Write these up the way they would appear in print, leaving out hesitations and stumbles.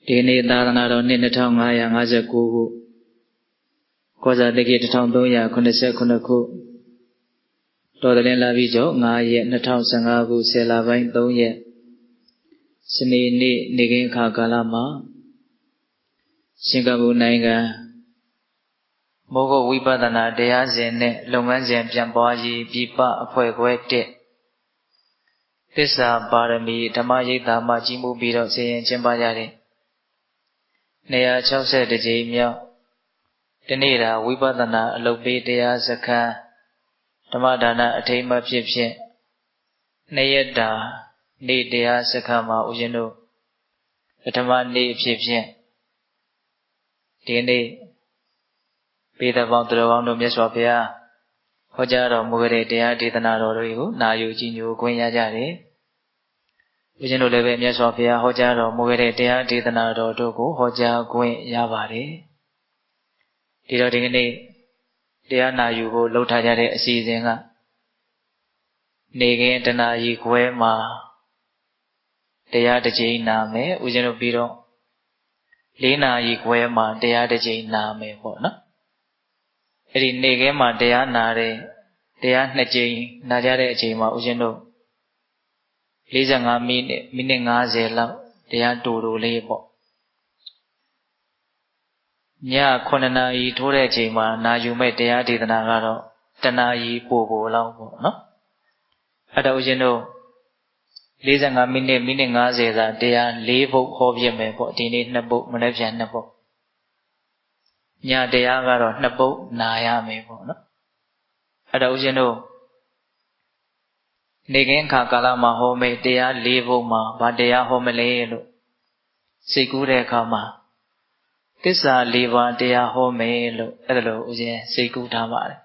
ဒီနေ့သာသနာတော်နှစ်2559ခုကောဇာတက္ကီ1389ခုတော်တလင်းလာပြီးကျော်9ရက်2015ခု10လပိုင်း3ရက်စနေနေ့နေ့ကင်းအခါကာလမှာရှင်ကဘူနိုင်ငံမိုးကုတ်ဝိပဿနာတရားစဉ်နဲ့လုပ်ငန်းစဉ်ပြန်ပွားရေးပြပအဖွဲ့ခွဲ1သစ္စာပါရမီဓမ္မရိပ်သာမှကြီးမှုပြီးတော့ဆင်ရင်ကျင်းပကြတဲ့260ကြိမ်မြောက်တနေ့တာဝိပဿနာအလုပ်ပေးတရားစခန်းဓမ္မဒါနအထိမ်းအမှတ်ဖြစ်2ရက်တာနေ့တရားစခန်းမှာဦးဇင်းတို့ပထမနေ့အဖြစ်ဒီနေ့ပေတပေါင်းသူတော်ကောင်းတို့မြတ်စွာဘုရားဟောကြားတော်မူခဲ့တဲ့တရားဒေသနာတော်တွေကိုနာယူကြည်ညိုခွင့်ရကြတယ်။ဦးဇင်းတို့လည်းပဲမြတ်စွာဘုရားဟောကြားတော်မူခဲ့တဲ့တရားဒေသနာတော်တို့ကိုဟောကြားခွင့်ရပါတယ်။ဒီတော့ဒီကနေ့တရားနာယူဖို့လှုပ်ထားကြတဲ့အစီအစဉ်ကနေခင်းတနာရီခွဲမှာတရားတစ်ကြိမ်နာမယ်ဦးဇင်းတို့ပြီးတော့4နာရီခွဲမှာတရားတစ်ကြိမ်နာမယ်ပေါ့နော်။အဲ့ဒီနေခင်းမှာတရားနာတဲ့တရား2ကြိမ်နာကြတဲ့အချိန်မှာဦးဇင်းတို့45မိနစ်50လောက်တရားတူလေးပေါ့ည9နာရီထိုးတဲ့အချိန်မှာနာယူမဲ့တရားဒေသနာကတော့တနာရီပိုလောက်ပေါ့နော်အဲ့တော့ဦးဇင်းတို့45မိနစ်50သာတရား4ပုဒ်ဟောပြမယ်ပေါ့ဒီနေ့2ပုဒ်မနေ့ပြန်2ပုဒ်ညတရားကတော့2ပုဒ်နာရမယ်ပေါ့နော်အဲ့တော့ဦးဇင်းတို့နေကင်းခါကာလမှာဟောမယ်တရား4ပုဒ်မှာဗာတရားဟောမလဲလို့စိတ်ကူးတဲ့အခါမှာသစ္စာ4ပါးတရားဟောမယ်လို့အဲ့ဒါလိုဦးဇင်းစိတ်ကူးထားပါတယ်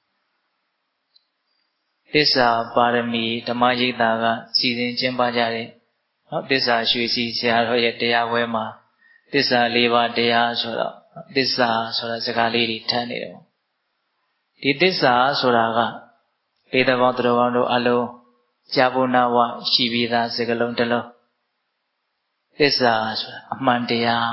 သစ္စာပါရမီဓမ္မရိပ်သာကစီစဉ်ကျင်းပကြတဲ့နော်သစ္စာရွှေစီဆရာတော်ရဲ့တရားဝဲမှာသစ္စာ4ပါးတရားဆိုတော့သစ္စာဆိုတာစကားလေးတွေထမ်းနေတယ်ပေါ့ဒီသစ္စာဆိုတာကပေတပေါင်းသူတော်ကောင်းတို့အလုံးကြာဘုနာဝရှိပြီးသားစကားလုံးတစ်လုံးသစ္စာဆိုတာအမှန်တရား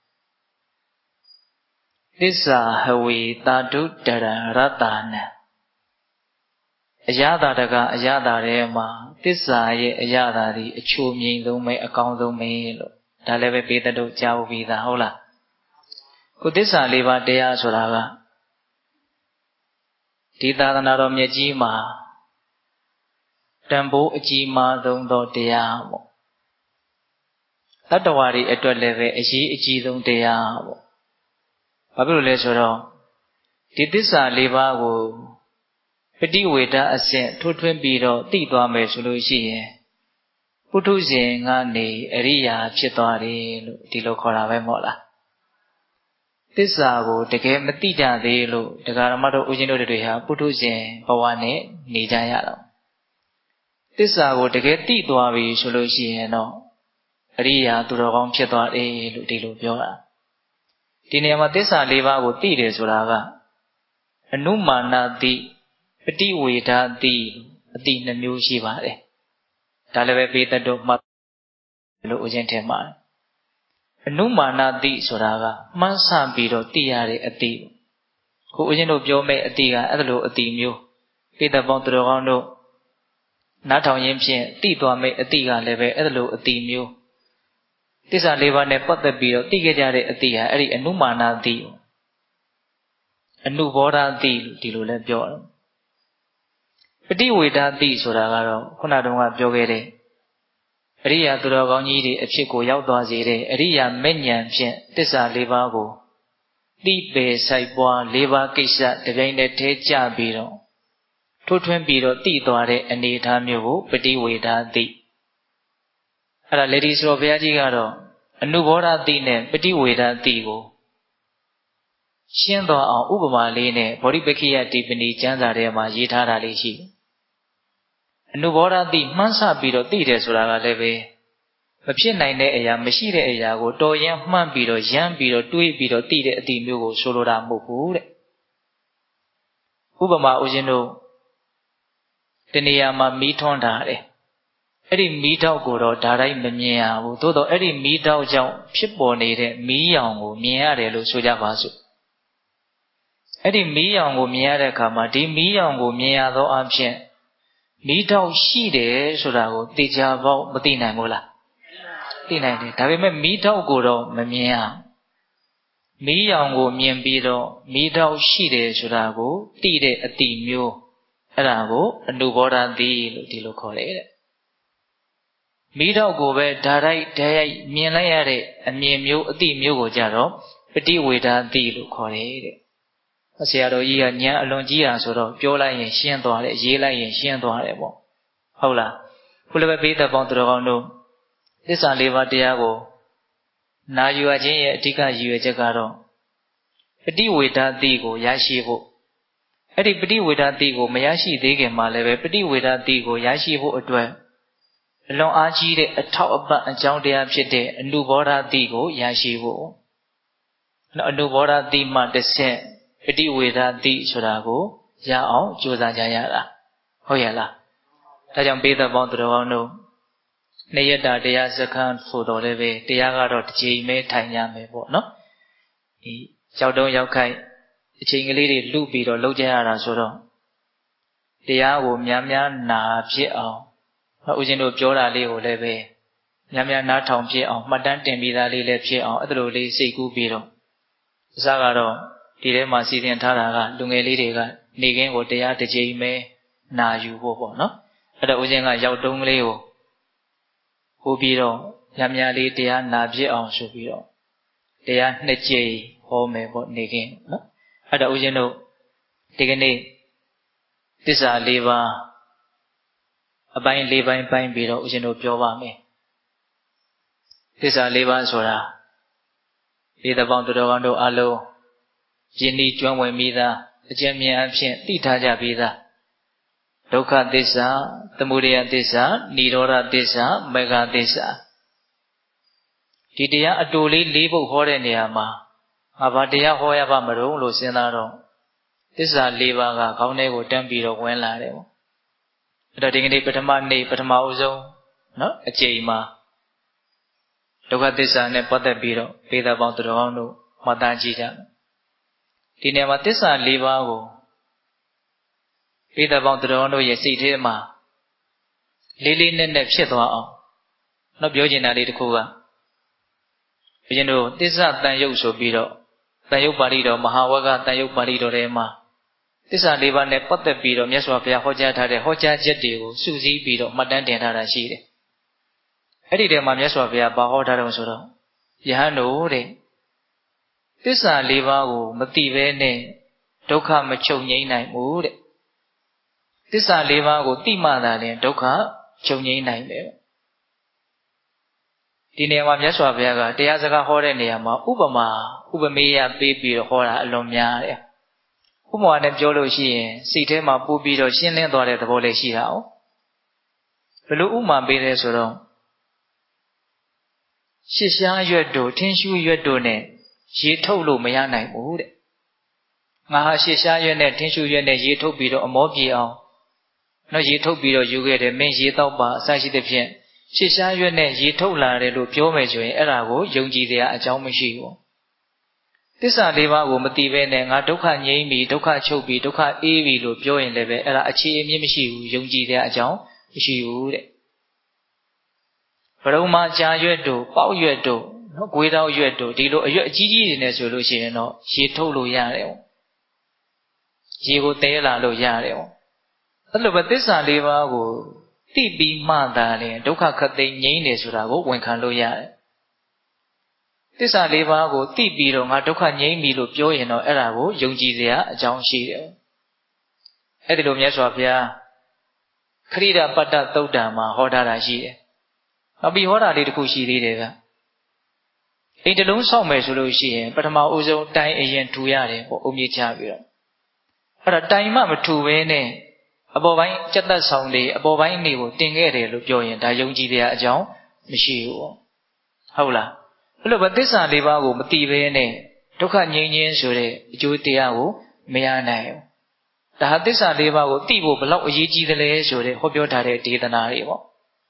သစ္စာဟဝေတာတုတရရတ္တနံအယတာတကအယတာထဲမှာသစ္စာရဲ့အယတာဒီအချိုမြင့်ဆုံးပဲအကောင်းဆုံးပဲလို့ဒါလည်းပဲပေတတို့ကြားဖို့ပြီးသားဟုတ်လားခုသစ္စာ4ပါးတရားဆိုတာကဒီသာသနာတော်မြတ်ကြီးမှာတန်ဖိုးအကြီးမားဆုံးသောတရားပေါ့တတ္တဝါတွေအတွက်လည်းပဲအရေးအကြီးဆုံးတရားပေါ့ဘာဖြစ်လို့လဲဆိုတော့ဒီသစ္စာ4ပါးကိုပฏิဝေဒအစဉ်ထွတ်ထွင်းပြီးတော့သိသွားမယ်ဆိုလို့ရှိရင်ပုထုဇဉ်ကနေအရိယာဖြစ်သွားတယ်လို့ဒီလိုခေါ်တာပဲမဟုတ်လားသစ္စာကိုတကယ်မသိကြသေးလို့တရားဓမ္မတို့ဦးဇင်းတို့တွေဟာပုထုဇဉ်ဘဝနဲ့နေကြရတော့သစ္စာကိုတကယ်သိသွားပြီဆိုလို့ရှိရင်တော့အရိယာသူတော်ကောင်းဖြစ်သွားတယ်လို့ဒီလိုပြောတာဒီနေရာမှာသစ္စာ4ပါးကိုသိတယ်ဆိုတာကအနုမာနတိပฏิဝေဒတိအတိ2မျိုးရှိပါတယ်ဒါလည်းပဲပေတတ်တို့မှတ်လို့ဦးဇင်းထင်ပါတယ်အနုမာနတိဆိုတာကမှန်းဆပြီးတော့သိရတဲ့အတိခုဦးဇင်းတို့ပြောမဲ့အတိကအဲ့လိုအတိမျိုးပေတတ်ပေါင်းသူတော်ကောင်းတို့နားထောင်ရင်းဖြင့်သိသွားမဲ့အတိကလည်းပဲအဲ့လိုအတိမျိုးသစ္စာ4ပါးနဲ့ပတ်သက်ပြီးတော့သိခဲ့ကြတဲ့အတိဟာအဲ့ဒီအနုမာနတိအနုဘောဓတိလို့ဒီလိုလဲပြောတယ်ပฏิဝေဒတိဆိုတာကတော့ခုနတုန်းကပြောခဲ့တဲ့အရိယာသူတော်ကောင်းကြီးတွေအဖြစ်ကိုရောက်သွားစေတဲ့အရိယာမဲ့ဉဏ်ဖြင့်သစ္စာ4ပါးကိုသိပေဆိုင်ပွား4ပါးကိစ္စတပြိုင်တည်းထဲကြပြီးတော့ထိုးထွင်းပြီးတော့သိသွားတဲ့အနေအထားမျိုးကိုပฏิဝေဒတိအဲ့ဒါလေဒီဆိုတော့ဘုရားကြီးကတော့အနုဘောဓတိနဲ့ပฏิဝေဒတိကိုရှင်းသွားအောင်ဥပမာလေးနဲ့ဗောဓိပက္ခိယတိပဏိကျမ်းစာထဲမှာရေးထားတာလေးရှိတယ်အနုဘောဓတိမှန်းဆပြီးတော့သိတယ်ဆိုတာကလည်းပဲမဖြစ်နိုင်တဲ့အရာမရှိတဲ့အရာကိုတော်ရင်မှန်းပြီးတော့ရမ်းပြီးတော့တွေးပြီးတော့သိတဲ့အတိမျိုးကိုဆိုလိုတာမဟုတ်ဘူးတဲ့ဥပမာဦးဇင်းတို့တနေရာမှာမီးထွန်းထားတယ်အဲ့ဒီမီးတောက်ကိုတော့ဒါတိုင်းမမြင်ရဘူးသို့တော့အဲ့ဒီမီးတောက်ကြောင့်ဖြစ်ပေါ်နေတဲ့မီးရောင်ကိုမြင်ရတယ်လို့ဆိုကြပါစို့အဲ့ဒီမီးရောင်ကိုမြင်ရတဲ့အခါမှာဒီမီးရောင်ကိုမြင်ရသောအဖြစ်မီးတောက်ရှိတယ်ဆိုတာကိုသိကြပေါက်မသိနိုင်ဘူးလားသိနိုင်တယ်ဒါပေမဲ့မီးတောက်ကိုတော့မမြင်ရမီးရောင်ကိုမြင်ပြီးတော့မီးတောက်ရှိတယ်ဆိုတာကိုသိတဲ့အတိမျိုးအဲ့ဒါကိုအနုဘောဓတိလို့ဒီလိုခေါ်တယ်တဲ့မီးတောက်ကိုပဲဓာတ်ရိုက်မြင်လိုက်ရတဲ့အမြင်မျိုးအတိမျိုးကိုကြတော့ပฏิဝေဒတိလို့ခေါ်တယ်တဲ့ဆရာတော်ကြီးကဉာဏ်အလွန်ကြီးတာဆိုတော့ပြောလိုက်ရင်ရှင်းသွားတယ်ရေးလိုက်ရင်ရှင်းသွားတယ်ပေါ့ဟုတ်လားခုလည်းပဲပိဋကပေါင်းသူတော်ကောင်းတို့သစ္စာ၄ပါးတရားကိုနာယူအပ်ခြင်းရဲ့အဓိကရည်ရွယ်ချက်ကတော့ပฏิဝေဒတိကိုရရှိဖို့အဲ့ဒီပฏิဝေဒတိကိုမရရှိသေးခင်မှာလည်းပဲပฏิဝေဒတိကိုရရှိဖို့အတွက်အလွန်အားကြီးတဲ့အထောက်အပံ့အကြောင်းတရားဖြစ်တဲ့အနုဘောဓတိကိုရရှိဖို့အနုဘောဓတိမှတစ်ဆင့်ပฏิဝေဒတိဆိုတာကိုရအောင်ကြိုးစားကြရတာဟုတ်ရဲ့လားဒါကြောင့်ပိဋကပေါင်းသူတော်ကောင်းတို့နေရတာတရားစခန်းဆိုတော်လည်းပဲတရားကတော့တစ်ချိန်မဲထိုင်ရမယ်ပေါ့နော်ဒီရောက်တော့ရောက်ခိုက်အချိန်ကလေးတွေလူပြီးတော့လောက်ကြရတာဆိုတော့တရားကိုများများနာဖြစ်အောင်ဦးဇင်းတို့ပြောတာလေးကိုလည်းပဲများများနားထောင်ဖြစ်အောင်မှတ်တမ်းတင်ပြီးသားလေးလည်းဖြစ်အောင်အဲ့ဒါလိုလေးစိတ်ကူးပြီးတော့အစကတော့ဒီထဲမှာစီစဉ်ထားတာကလူငယ်လေးတွေကနေခင်းကိုတရားတစ်ချိန်ပဲနာယူဖို့ပေါ့နော်အဲ့တော့ဦးဇင်းကရောက်တုံးကလေးကိုဟိုပြီးတော့များများလေးတရားနာဖြစ်အောင်ဆိုပြီးတော့တရားနှစ်ကြိမ်ဟောမယ်ပေါ့နေခင်းနော်အဲ့တော့ဦးဇင်းတို့ဒီကနေ့သစ္စာ၄ပါးအပိုင်း၄ပိုင်းပိုင်းပြီးတော့ဦးဇင်းတို့ပြောပါမယ်သစ္စာ၄ပါးဆိုတာဒီတပေါင်းသူတော်ကောင်းတို့အလုံးယဉ်ဤကျွမ်းဝင်ပြီးသားအကျဉ်းမြင်အဖြစ်သိထားကြပြီးသားဒုက္ခသစ္စာသမုဒယသစ္စာនិရောဓသစ္စာမဂ္ဂသစ္စာဒီတရားအတူလေး၄ပုဒ်ဟောတဲ့နေရာမှာဘာတရားဟောရပါမလို့လို့စဉ်းစားတော့သစ္စာ၄ပါးကခေါင်းထဲကိုတန်းပြီးတော့ဝင်လာတယ်ပေါ့အဲ့တော့ဒီကနေ့ပထမနေ့ပထမဦးဆုံးနော်အကျိန်မှာဒုက္ခသစ္စာနဲ့ပတ်သက်ပြီးတော့ပေသာပေါင်းသူတော်ကောင်းတို့မှတ်သားကြည့်ကြမယ်ဒီနေရာမှာသစ္စာ၄ပါးကိုပေသာပေါင်းသူတော်ကောင်းတို့ရဲ့စိတ်ထဲမှာလေးလေးနက်နက်ဖြစ်သွားအောင်တော့ပြောချင်တာလေးတစ်ခုကဘုရင်တို့သစ္စာတန်ရုပ်ဆိုပြီးတော့တန်ရုပ်ပါဠိတော်မဟာဝဂ္ဂတန်ရုပ်ပါဠိတော်ထဲမှာသစ္စာ၄ပါးနဲ့ပတ်သက်ပြီးတော့မြတ်စွာဘုရားဟောကြားထားတဲ့ဟောကြားချက်တွေကိုစုစည်းပြီးတော့မှတ်တမ်းတင်ထားတာရှိတယ်။အဲ့ဒီထဲမှာမြတ်စွာဘုရားဘာဟောထားတယ်ဆိုတော့ယဟန်တို့တဲ့သစ္စာ၄ပါးကိုမသိဘဲနဲ့ဒုက္ခမချုပ်ငြိမ်းနိုင်ဘူးတဲ့။သစ္စာ၄ပါးကိုသိမှသာလျှင်ဒုက္ခချုပ်ငြိမ်းနိုင်တယ်။ဒီနေရာမှာမြတ်စွာဘုရားကတရားစကားဟောတဲ့နေရာမှာဥပမေယပေးပြီးတော့ဟောတာအလွန်များတယ်။ဥပမာနဲ့ပြောလို့ရှိရင်စိတ်ထဲမှာပို့ပြီးတော့ရှင်းလင်းသွားတဲ့သဘောလေးရှိတာ哦ဘယ်လိုဥမာပေးလဲဆိုတော့ရှစ်ရှားရွက်တို့ထင်းရှူးရွက်တို့နဲ့ရေထုတ်လို့မရနိုင်ဘူးတဲ့ငါဟာရှစ်ရှားရွက်နဲ့ထင်းရှူးရွက်နဲ့ရေထုတ်ပြီးတော့အမောပြေအောင်နော်ရေထုတ်ပြီးတော့ယူခဲ့တယ်မင်းရေတော့ပါအစရှိတဲ့ဖြင့်ရှစ်ရှားရွက်နဲ့ရေထုတ်လာတယ်လို့ပြောမယ်ဆိုရင်အဲ့ဒါကိုယုံကြည်တဲ့အကြောင်းမရှိဘူးသစ္စာ၄ပါးကိုမသိဘဲနဲ့ငါဒုက္ခငြိမ်းပြီဒုက္ခချုပ်ပြီဒုက္ခအေးပြီလို့ပြောရင်လည်းပဲအဲ့ဒါအခြေအမြစ်မရှိဘူးယုံကြည်တဲ့အကြောင်းမရှိဘူးတဲ့ဘရုံမာကြာရွက်တို့ပေါက်ရွက်တို့နော်ဂွေးတောက်ရွက်တို့ဒီလိုအရွက်အကြီးကြီးတွေနဲ့ဆိုလို့ရှိရင်တော့ရေထုတ်လို့ရတယ်ပေါ့ရေကိုတဲလာလို့ရတယ်ပေါ့အဲ့လိုပဲသစ္စာ၄ပါးကိုသိပြီးမှသာလျှင်ဒုက္ခခတ်သိမ်းငြိမ်းတယ်ဆိုတာကိုဝန်ခံလို့ရတယ်သစ္စာ၄ပါးကိုသိပြီးတော့ငါဒုက္ခငြိမ်းပြီလို့ပြောရင်တော့အဲ့ဒါကိုယုံကြည်စရာအကြောင်းရှိတယ်အဲ့ဒီလိုမြတ်စွာဘုရားခရိဒပတ္တသုတ်တံမှာဟောထားတာရှိတယ်နောက်ပြီးဟောတာလေးတစ်ခုရှိသေးတယ်ကအိမ်တလုံးဆောက်မယ်ဆိုလို့ရှိရင်ပထမဦးဆုံးတိုင်အရင်ထူရတယ်ပေါ့အုံမြစ်ချပြီးတော့အဲ့ဒါတိုင်မှမထူဘဲနဲ့အပေါ်ပိုင်းစက်သက်ဆောင်လေးအပေါ်ပိုင်းနေကိုတင်ခဲ့တယ်လို့ပြောရင်ဒါယုံကြည်တဲ့အကြောင်းမရှိဘူးပေါ့ဟုတ်လားအဲ့လိုပဲသစ္စာ၄ပါးကိုမသိဘဲနဲ့ဒုက္ခငြိမ်းခြင်းဆိုတဲ့အကျိုးတရားကိုမရနိုင်ဘူးဒါဟာသစ္စာ၄ပါးကိုသိဖို့ဘလောက်အရေးကြီးသလဲဆိုတဲ့ဟောပြောထားတဲ့ဒေသနာတွေပေါ့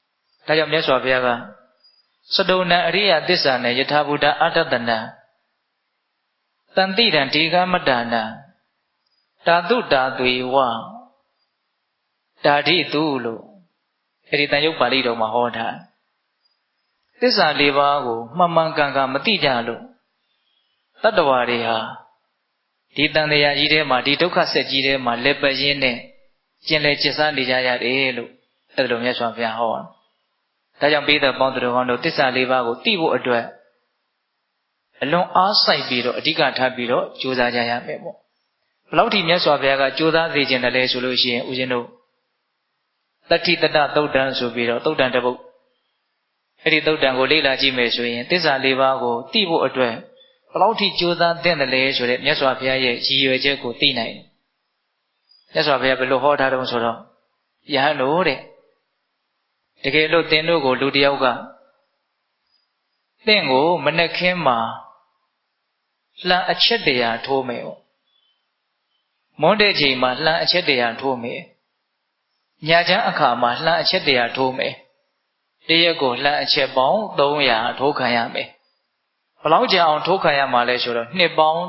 ဒါကြောင့်မြတ်စွာဘုရားကစတုဏအရိယသစ္စာနဲ့ယထာဘုဒ္ဓအာတတနာတန်တိတံဒီကမတ္တနာဓာတုဓာသွေဝဓာတိတုလို့အဲ့ဒီတန်ရုပ်ပါဠိတော်မှာဟောထားသစ္စာ၄ပါးကိုမှန်မှန်ကန်ကန်မသိကြလို့တတ္တဝါတွေဟာဒီတန်တရားကြီးထဲမှာဒီဒုက္ခဆက်ကြီးထဲမှာလက်ပတ်ရင်းနဲ့ကျင်လည်ကျစ်စားနေကြရတယ်လို့အဲ့လိုမြတ်စွာဘုရားဟောဒါကြောင့်ပိဋကပေါင်းသူတော်ကောင်းတို့သစ္စာ၄ပါးကိုသိဖို့အတွက်အလွန်အားစိုက်ပြီးတော့အဓိကထားပြီးတော့ကြိုးစားကြရမယ်ပေါ့ဘယ်လောက်ထိမြတ်စွာဘုရားကကြိုးစားစေခြင်းတယ်လဲဆိုလို့ရှိရင်ဦးဇင်းတို့တတိတတသုတ်တံဆိုပြီးတော့သုတ်တံတစ်ပုဒ်အဲ့ဒီသုတ်တံကိုလေ့လာကြည့်မယ်ဆိုရင်သစ္စာ၄ပါးကိုသိဖို့အတွက်ဘယ်လောက်ထိကြိုးစားသင့်တယ်လဲဆိုတဲ့မြတ်စွာဘုရားရဲ့ရည်ရွယ်ချက်ကိုသိနိုင်တယ်မြတ်စွာဘုရားဘယ်လိုဟောထားတုံးဆိုတော့ယဟန်တို့တဲ့တကယ်လို့သင်တို့ကိုလူတစ်ယောက်ကသင်ကိုမနှက်ခင်းမှာလှန်အချက်တရာထိုးမယ်ပေါ့မွန်းတဲ့ချိန်မှာလှန်အချက်တရာထိုးမယ်ညချမ်းအခါမှာလှန်အချက်တရာထိုးမယ်တရက်ကိုလှန်အချက်ပေါင်း300ထိုးခံရမယ်ဘယ်လောက်ကြာအောင်ထိုးခံရမှာလဲဆိုတော့နှစ်ပေါင်း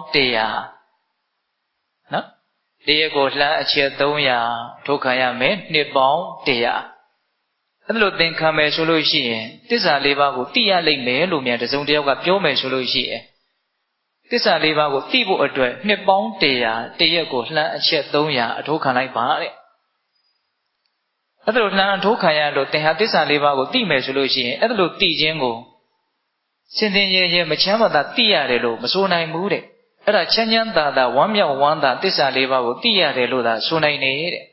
100နော်တရက်ကိုလှန်အချက်300ထိုးခံရမယ်နှစ်ပေါင်း100အဲ့လိုသင်ခံမယ်ဆိုလို့ရှိရင်သစ္စာ၄ပါးကိုသိရလိမ့်မယ်လို့မြန်တစုံတစ်ယောက်ကပြောမယ်ဆိုလို့ရှိရင်သစ္စာ၄ပါးကိုသိဖို့အတွက်နှစ်ပေါင်း100တရက်ကိုလှမ်းအချက်300အထိုးခံလိုက်ပါတဲ့အဲ့လိုလှမ်းအထိုးခံရလို့သင်ဟာသစ္စာ၄ပါးကိုသိမယ်ဆိုလို့ရှိရင်အဲ့လိုသိခြင်းကိုစင်စင်ရဲရဲမချမ်းမသာသိရတယ်လို့မဆိုနိုင်ဘူးတဲ့အဲ့ဒါချမ်းချမ်းသာသာဝမ်းမြောက်ဝမ်းသာသစ္စာ၄ပါးကိုသိရတယ်လို့သာဆိုနိုင်နေတဲ့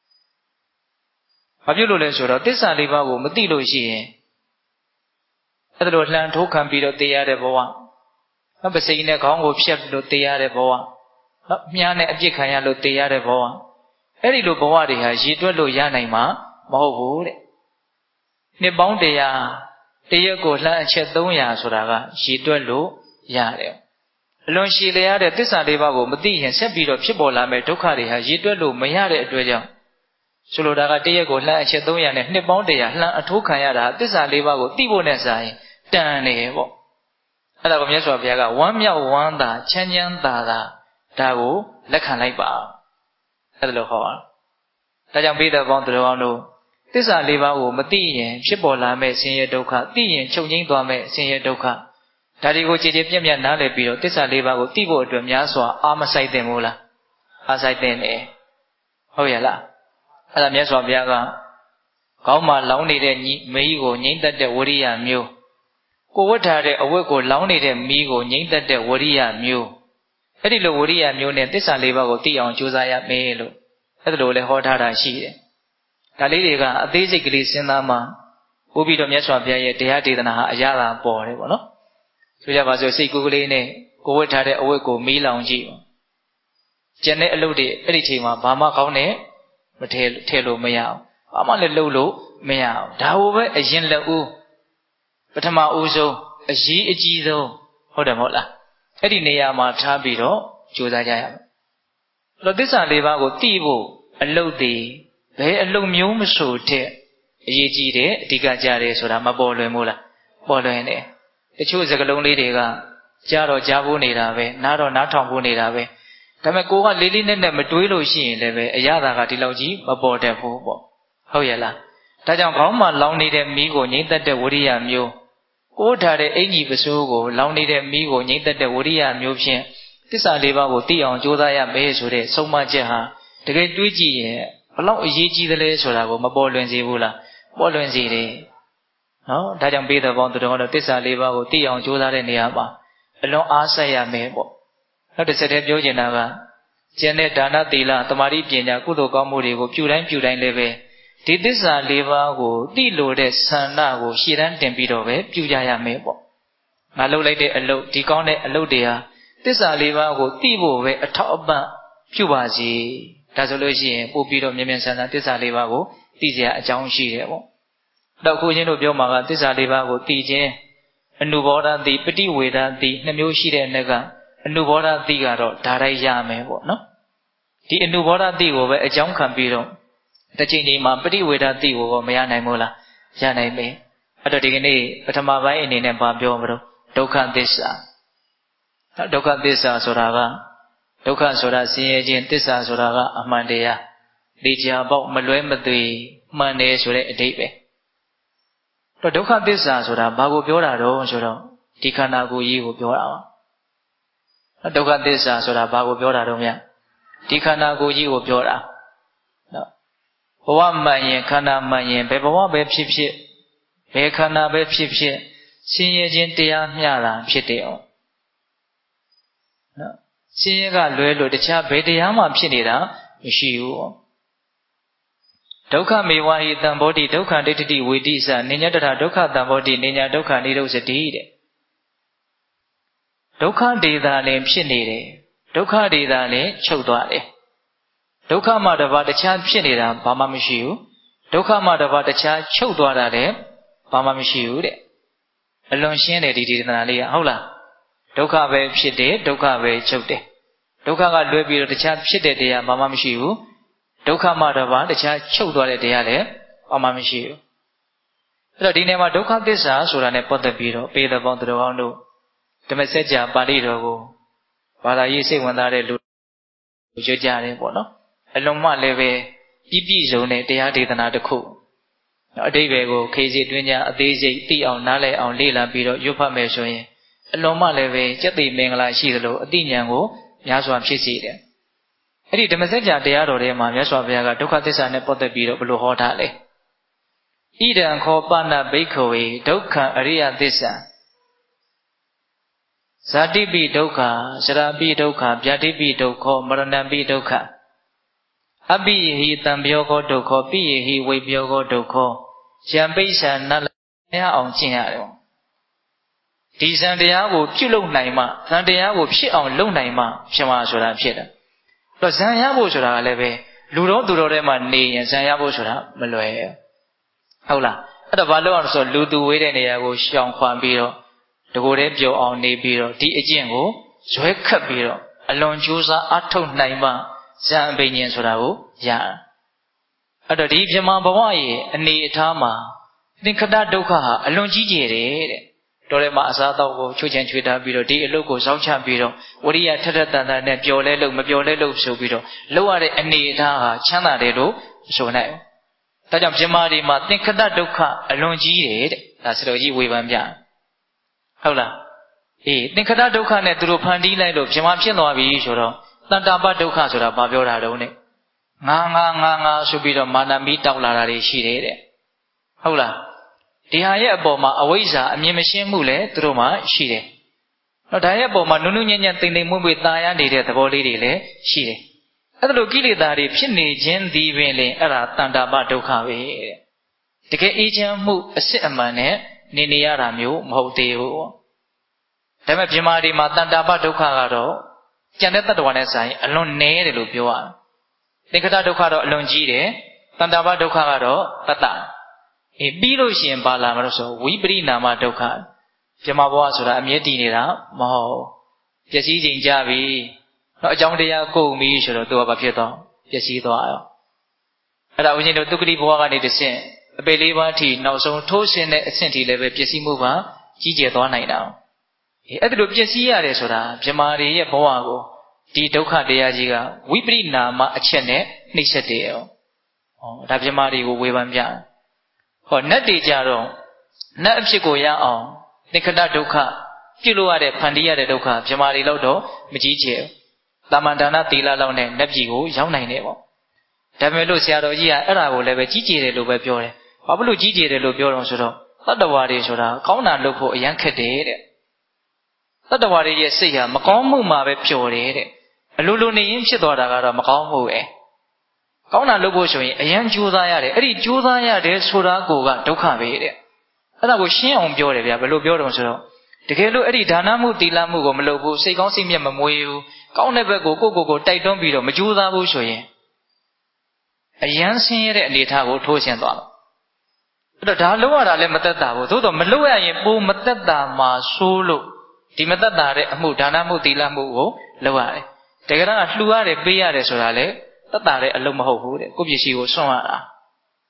ဘာဖြစ်လို့လဲဆိုတော့သစ္စာ၄ပါးကိုမသိလို့ရှိရင်အဲ့ဒါလိုလှန်ထိုးခံပြီးတော့သိရတဲ့ဘဝပစိန်နဲ့ခေါင်းကိုဖြတ်လို့သိရတဲ့ဘဝမြားနဲ့အပြစ်ခံရလို့သိရတဲ့ဘဝအဲ့ဒီလိုဘဝတွေဟာရည်တွက်လို့ရနိုင်မှာမဟုတ်ဘူးတဲ့နှစ်ပေါင်း100တရက်ကိုလှန်အချက်300ဆိုတာကရည်တွက်လို့ရတယ်အလွန်ရှည်လျားတဲ့သစ္စာ၄ပါးကိုမသိရင်ဆက်ပြီးတော့ဖြစ်ပေါ်လာမယ့်ဒုက္ခတွေဟာရည်တွက်လို့မရတဲ့အတွက်ကြောင့်ဆိုလိုတာကတရက်ကိုလှမ်းအချက်300နဲ့နှစ်ပေါင်း100လှမ်းအထိုးခံရတာသစ္စာ၄ပါးကိုသိဖို့နဲ့ဆိုင်တန်နေပေါ့အဲ့ဒါကိုမြတ်စွာဘုရားကဝမ်းမြောက်ဝမ်းသာချမ်းချမ်းသာသာဒါကိုလက်ခံလိုက်ပါအဲ့ဒါလို့ဟောတာဒါကြောင့်ပိဋကပေါင်းသူတော်ကောင်းတို့သစ္စာ၄ပါးကိုမသိရင်ဖြစ်ပေါ်လာမယ့်ဆင်းရဲဒုက္ခသိရင်ချုပ်ငြိမ်းသွားမယ့်ဆင်းရဲဒုက္ခဒါတွေကိုကြည်ကြည်ပြည့်ပြည့်နားလည်ပြီးတော့သစ္စာ၄ပါးကိုသိဖို့အတွက်များစွာအာမဆိုင်သင့်ဘူးလားအားဆိုင်သင့်တယ်ဟုတ်ရဲ့လားအဲ့ဒါမြတ်စွာဘုရားကခေါင်းမှာလောင်းနေတဲ့မီးကိုငြိမ့်သက်တဲ့ဝရိယမျိုးကိုဝတ်ထားတဲ့အဝတ်ကိုလောင်းနေတဲ့မီးကိုငြိမ့်သက်တဲ့ဝရိယမျိုးအဲ့ဒီလိုဝရိယမျိုးနဲ့သစ္စာ၄ပါးကိုသိအောင်ကြိုးစားရမယ်လို့အဲ့ဒါလိုလည်းဟောထားတာရှိတယ်ဒါလေးတွေကအသေးစိတ်ကလေးစဉ်းစားမှပို့ပြီးတော့မြတ်စွာဘုရားရဲ့တရားဒေသနာဟာအရသာပေါ်တယ်ပေါ့နော်ဆိုကြပါစို့စိတ်ကူးကလေးနဲ့ကိုဝတ်ထားတဲ့အဝတ်ကိုမီးလောင်ကြည့်ကျန်တဲ့အလုပ်တွေအဲ့ဒီချိန်မှာဘာမှကောင်းတဲ့မထည့်လို့မရအောင်ဘာမှလည်းလုပ်လို့မရအောင်ဒါကိုပဲအရင်လက်ဦးပထမဦးဆုံးအရေးအကြီးဆုံးဟုတ်တယ်မဟုတ်လားအဲ့ဒီနေရာမှာထားပြီးတော့ကြိုးစားကြရမယ်အဲ့တော့သစ္စာ၄ပါးကိုသိဖို့အလုပ်တွေဘယ်အလုပ်မျိုးမဆိုတဲ့အရေးကြီးတယ်အဓိကကြတယ်ဆိုတာမပေါ်လွင်ဘူးလားပေါ်လွင်တယ်တချို့စကားလုံးလေးတွေကကြားတော့ကြားဖို့နေတာပဲနားတော့နားထောင်ဖို့နေတာပဲဒါပေမဲ့ကိုကလေးလေးနက်နက်မတွေးလို့ရှိရင်လည်းပဲအရသာကဒီလောက်ကြီးမပေါ်တတ်ဘူးပေါ့ဟုတ်ရဲ့လားဒါကြောင့်ခေါင်းမှာလောင်းနေတဲ့မီးကိုငြိမ့်သက်တဲ့ဝရိယမျိုးကိုးထားတဲ့အင်ကြီးပစိုးကိုလောင်းနေတဲ့မီးကိုငြိမ့်သက်တဲ့ဝရိယမျိုးဖြင့်သစ္စာ၄ပါးကိုသိအောင်ကြိုးစားရမယ်ဆိုတဲ့ဆုံးမချက်ဟာတကယ်တွေးကြည့်ရင်ဘလောက်အရေးကြီးသလဲဆိုတာကိုမပေါ်လွင်စေဘူးလားပေါ်လွင်စေတယ်နော်ဒါကြောင့်ပိဋကပေါင်းသူတော်ကောင်းတို့သစ္စာ၄ပါးကိုသိအောင်ကြိုးစားတဲ့နေရာမှာအလွန်အားစိုက်ရမယ်ပေါ့နောက်တစ်ဆက်တည်းပြောချင်တာကကျန်တဲ့ဒါနသီလသမာဓိပညာကုသိုလ်ကောင်းမှုတွေကိုပြုတိုင်းလည်းပဲဒီသစ္စာ၄ပါးကိုသိလို့တဲ့ဆန္ဒကိုရှေ့တန်းတင်ပြီးတော့ပဲပြုကြရမယ်ပေါ့ငါလုပ်လိုက်တဲ့အလုပ်ဒီကောင်းတဲ့အလုပ်တွေဟာသစ္စာ၄ပါးကိုသိဖို့ပဲအထောက်အပံ့ပြုပါစေဒါဆိုလို့ရှိရင်ပို့ပြီးတော့မြင်မြန်ဆန်ဆန်သစ္စာ၄ပါးကိုသိစရာအကြောင်းရှိတယ်ပေါ့တော့ခုချင်းတို့ပြောမှာကသစ္စာ၄ပါးကိုသိခြင်းအနုဘောဓတိပฏิဝေဒတိနှစ်မျိုးရှိတဲ့အနေကအနုဘောဓတိကတော့ဒါတိုင်းရမယ်ပေါ့နော်ဒီအနုဘောဓတိကိုပဲအကြောင်းခံပြီးတော့တစ်ချိန်ချိန်မှာပฏิဝေဒတိကိုမရနိုင်ဘူးလားရနိုင်မယ်အဲ့တော့ဒီကနေ့ပထမပိုင်းအနေနဲ့ဘာပြောမလို့ဒုက္ခသစ္စာဒုက္ခသစ္စာဆိုတာကဒုက္ခဆိုတာဆင်းရဲခြင်းသစ္စာဆိုတာကအမှန်တရားဒီကြာပေါက်မလွဲမသွေမှန်တယ်ဆိုတဲ့အဓိပ္ပာယ်တော့ဒုက္ခသစ္စာဆိုတာဘာကိုပြောတာတော့ဆိုတော့ဒီခန္ဓာကိုယ်ကြီးကိုပြောတာပါဒုက္ခသစ္စာဆိုတာဘာကိုပြောတာတော့မြတ်ဒီခန္ဓာကိုယ်ကြီးကိုပြောတာနော်ဘဝမှန်ရင်ခန္ဓာမှန်ရင်ဘယ်ဘဝပဲဖြစ်ဖြစ်ဘယ်ခန္ဓာပဲဖြစ်ဖြစ်ဆင်းရဲခြင်းတရားမျှတာဖြစ်တယ်အောင်နော်ဆင်းရဲကလွဲလို့တခြားဘယ်တရားမှဖြစ်နေတာမရှိဘူးဒုက္ခမေဝဟိတံဘောဓိဒုက္ခဒိဋ္ဌိဝေတိစနိညတထဒုက္ခတံဘောဓိနိညာဒုက္ခនិရောဓစတိတဲ့ဒုက္ခဒေတာလည်းဖြစ်နေတယ်ဒုက္ခဒေတာလည်းချုပ်သွားတယ်ဒုက္ခမှတပါးတခြားဖြစ်နေတာဘာမှမရှိဘူးဒုက္ခမှတပါးတခြားချုပ်သွားတာလည်းဘာမှမရှိဘူးတဲ့အလွန်ရှင်းတယ်ဒီဒေသနာလေးကဟုတ်လားဒုက္ခပဲဖြစ်တယ်ဒုက္ခပဲချုပ်တယ်ဒုက္ခကလွဲပြီးတော့တခြားဖြစ်တဲ့တရားဘာမှမရှိဘူးဒုက္ခမှတပါးတခြားချုပ်သွားတဲ့တရားလည်းဘာမှမရှိဘူးအဲ့တော့ဒီနေရာမှာဒုက္ခသစ္စာဆိုတာ ਨੇ ပတ်သက်ပြီးတော့ပေသပေါင်းတော်အောင်တို့ဓမ္မစကြာပါဠိတော်ကိုဘာသာရေးစိတ်ဝင်စားတဲ့လူကြွကြတယ်ပေါ့နော်အလုံးမလည်းပဲပြည့်စုံတဲ့တရားဒေသနာတစ်ခုအတိပ္ပယ်ကိုခေစီတွင်းညာအသေးစိတ်သိအောင်နားလည်အောင်လေ့လာပြီးတော့ရွတ်ဖတ်မယ်ဆိုရင်အလုံးမလည်းပဲစက်သိမင်္ဂလာရှိသလိုအတိညာဏ်ကိုများစွာဖြစ်စေတယ်အဲ့ဒီဓမ္မစကြာတရားတော်ထဲမှာမြတ်စွာဘုရားကဒုက္ခသစ္စာနဲ့ပတ်သက်ပြီးတော့ဘယ်လိုဟောထားလဲဣဒံခောပနဘိက္ခဝေဒုက္ခအရိယသစ္စာဇာတိပိဒုက္ခစရာပိဒုက္ခဗျာတိပိဒုက္ခမရဏံပိဒုက္ခအပိယဟိတံပြောကောဒုက္ခပိယဟိဝိပြောကောဒုက္ခယံပိဿာနတ်ရအောင်ကျင့်ရတယ်ဒီဇံတရားကိုပြုလုပ်နိုင်မှဇံတရားကိုဖြစ်အောင်လုပ်နိုင်မှဖြစ်မှာဆိုတာဖြစ်တယ်တော့ဇံရဖို့ဆိုတာကလည်းပဲလူတော်သူတော်ထဲမှာနေရင်ဇံရဖို့ဆိုတာမလွယ်ဟုတ်လားအဲ့တော့ဘာလို့အောင်ဆိုလူသူဝေးတဲ့နေရာကိုရှောင်ခွာပြီးတော့တကိုယ်တည်းပျော်အောင်နေပြီးတော့ဒီအကျင့်ကိုဇွဲခတ်ပြီးတော့အလွန်ကြိုးစားအထောက်နိုင်မှဇံအပိဉ္စဆိုတာကိုရအဲ့တော့ဒီပြမဘဝရဲ့အနေအထားမှာသင်္ခတဒုက္ခဟာအလွန်ကြီးကျယ်တယ်တဲ့တော်ထဲမှာအစားအသောက်ကိုချွတ်ချင်ချွေထားပြီးတော့ဒီအလုပ်ကိုစောင့်ချပြီးတော့ဝရိယထက်ထက်တန်တန်နဲ့ပျော်လဲလို့မပျော်လဲလို့ဆိုပြီးတော့လောက်ရတဲ့အနေအထားဟာချမ်းသာတယ်လို့ဆိုနိုင်ဘူးဒါကြောင့်ပြမဒီမှာသင်္ခတဒုက္ခအလွန်ကြီးတယ်တဲ့ဒါစတော်ကြီးဝေဖန်ပြဟုတ်လားအေးသင်္ခတဒုက္ခနဲ့သူတို့ဖန်တီးလိုက်လို့ပြမဖြစ်သွားပြီဆိုတော့တဏ္ဍာပဒုက္ခဆိုတာဘာပြောတာတုံးနဲ့ငါဆိုပြီးတော့မာနမီတောက်လာတာတွေရှိတယ်တဲ့ဟုတ်လားဒီဟာရဲ့အပေါ်မှာအဝိဇ္ဇာအမြင်မရှင်းမှုလည်းသူတို့မှာရှိတယ်တော့ဒါရဲ့အပေါ်မှာနုနုညံ့ညံ့တိမ်တိမ်မွေ့မွေ့ตายရနေတဲ့သဘောလေးတွေလည်းရှိတယ်အဲ့ဒါလိုကိလေသာတွေဖြစ်နေခြင်းဒီပင်လေအဲ့ဒါတဏ္ဍာပဒုက္ခပဲတဲ့တကယ်အေးချမ်းမှုအစစ်အမှန်နဲ့နေရတာမျိုးမဟုတ်သေးဘူးဒါပေမဲ့ပြမာဒီမှာတဏ္ဍာပဒုက္ခကတော့ကျန်တဲ့တ attva နဲ့ဆိုင်အလွန်နည်းတယ်လို့ပြောရတယ်သင်္ခတဒုက္ခတော့အလွန်ကြီးတယ်တဏ္ဍာပဒုက္ခကတော့တတပြီးလို့ရှိရင်ပါလာမလို့ဆိုဝိပရိနာမဒုက္ခပြမဘဝဆိုတာအမြဲတည်နေတာမဟုတ်ပျက်စီးခြင်းကြပြီတော့အကြောင်းတရားကုန်ပြီဆိုတော့သူကဘာဖြစ်တော့ပျက်စီးသွားရောအဲ့ဒါဦးဇင်းတို့ဒုက္ခတိဘဝကနေတစ်ဆင့်အပေလေးပါးအထိနောက်ဆုံးထိုးရှင်တဲ့အဆင့်ထိလည်းပဲပျက်စီးမှုပါကြီးကျယ်သွားနိုင်တာအဲ့ဒါလိုပျက်စီးရတယ်ဆိုတာပြမတွေရဲ့ဘဝကိုဒီဒုက္ခတရားကြီးကဝိပရိနာမအချက်နဲ့နှိပ်စက်တယ်ရောဒါပြမတွေကိုဝေဖန်ပြဟောနတ်တွေကြတော့နတ်အဖြစ်ကိုရအောင်သင်္ခတဒုက္ခပြုလို့ရတဲ့ဖန်တီးရတဲ့ဒုက္ခပြမာတွေလို့တော့မကြီးကျယ်တာမန်ဒါနသီလလောက်နဲ့နတ်ပြည်ကိုရောက်နိုင်တယ်ပေါ့ဒါပေမဲ့လို့ဆရာတော်ကြီးကအဲ့ဒါကိုလည်းပဲကြီးကျယ်တယ်လို့ပဲပြောတယ်ဘာဖြစ်လို့ကြီးကျယ်တယ်လို့ပြောတော့ဆိုတော့တတ္တဝါတွေဆိုတာကောင်းတာလုပ်ဖို့အရန်ခက်တယ်တဲ့တတ္တဝါတွေရဲ့စိတ်ဟာမကောင်းမှုမှာပဲပျော်တယ်တဲ့အလိုလိုနေရင်ဖြစ်သွားတာကတော့မကောင်းမှုပဲကောင်းတာလုပ်ဖို့ဆိုရင်အရန်ကြိုးစားရတယ်အဲ့ဒီကြိုးစားရတယ်ဆိုတာကိုကဒုက္ခပဲတဲ့အဲ့ဒါကိုရှင်းအောင်ပြောတယ်ဗျာဘယ်လိုပြောတော့ဆိုတော့တကယ်လို့အဲ့ဒီဒါနမှုသီလမှုကိုမလုပ်ဘူးစိတ်ကောင်းစိတ်မြတ်မမွေးဘူးကောင်းတဲ့ဘက်ကိုကိုတိုက်တွန်းပြီးတော့မကြိုးစားဘူးဆိုရင်အရန်ဆင်းရဲတဲ့အနေအထားကိုထိုးဆင်းသွားတယ်အဲ့တော့ဒါလုပ်ရတာလည်းမသက်သာဘူးသို့တော့မလုပ်ရရင်ပိုမသက်သာမှာဆိုးလို့ဒီမသက်သာတဲ့အမှုဒါနမှုသီလမှုကိုလုပ်ရတယ်တကယ်တော့လှူရတယ်ပေးရတယ်ဆိုတာလေသက်သာတဲ့အလုပ်မဟုတ်ဘူးတဲ့ကိုယ့်ပစ္စည်းကိုစွန့်ရတာ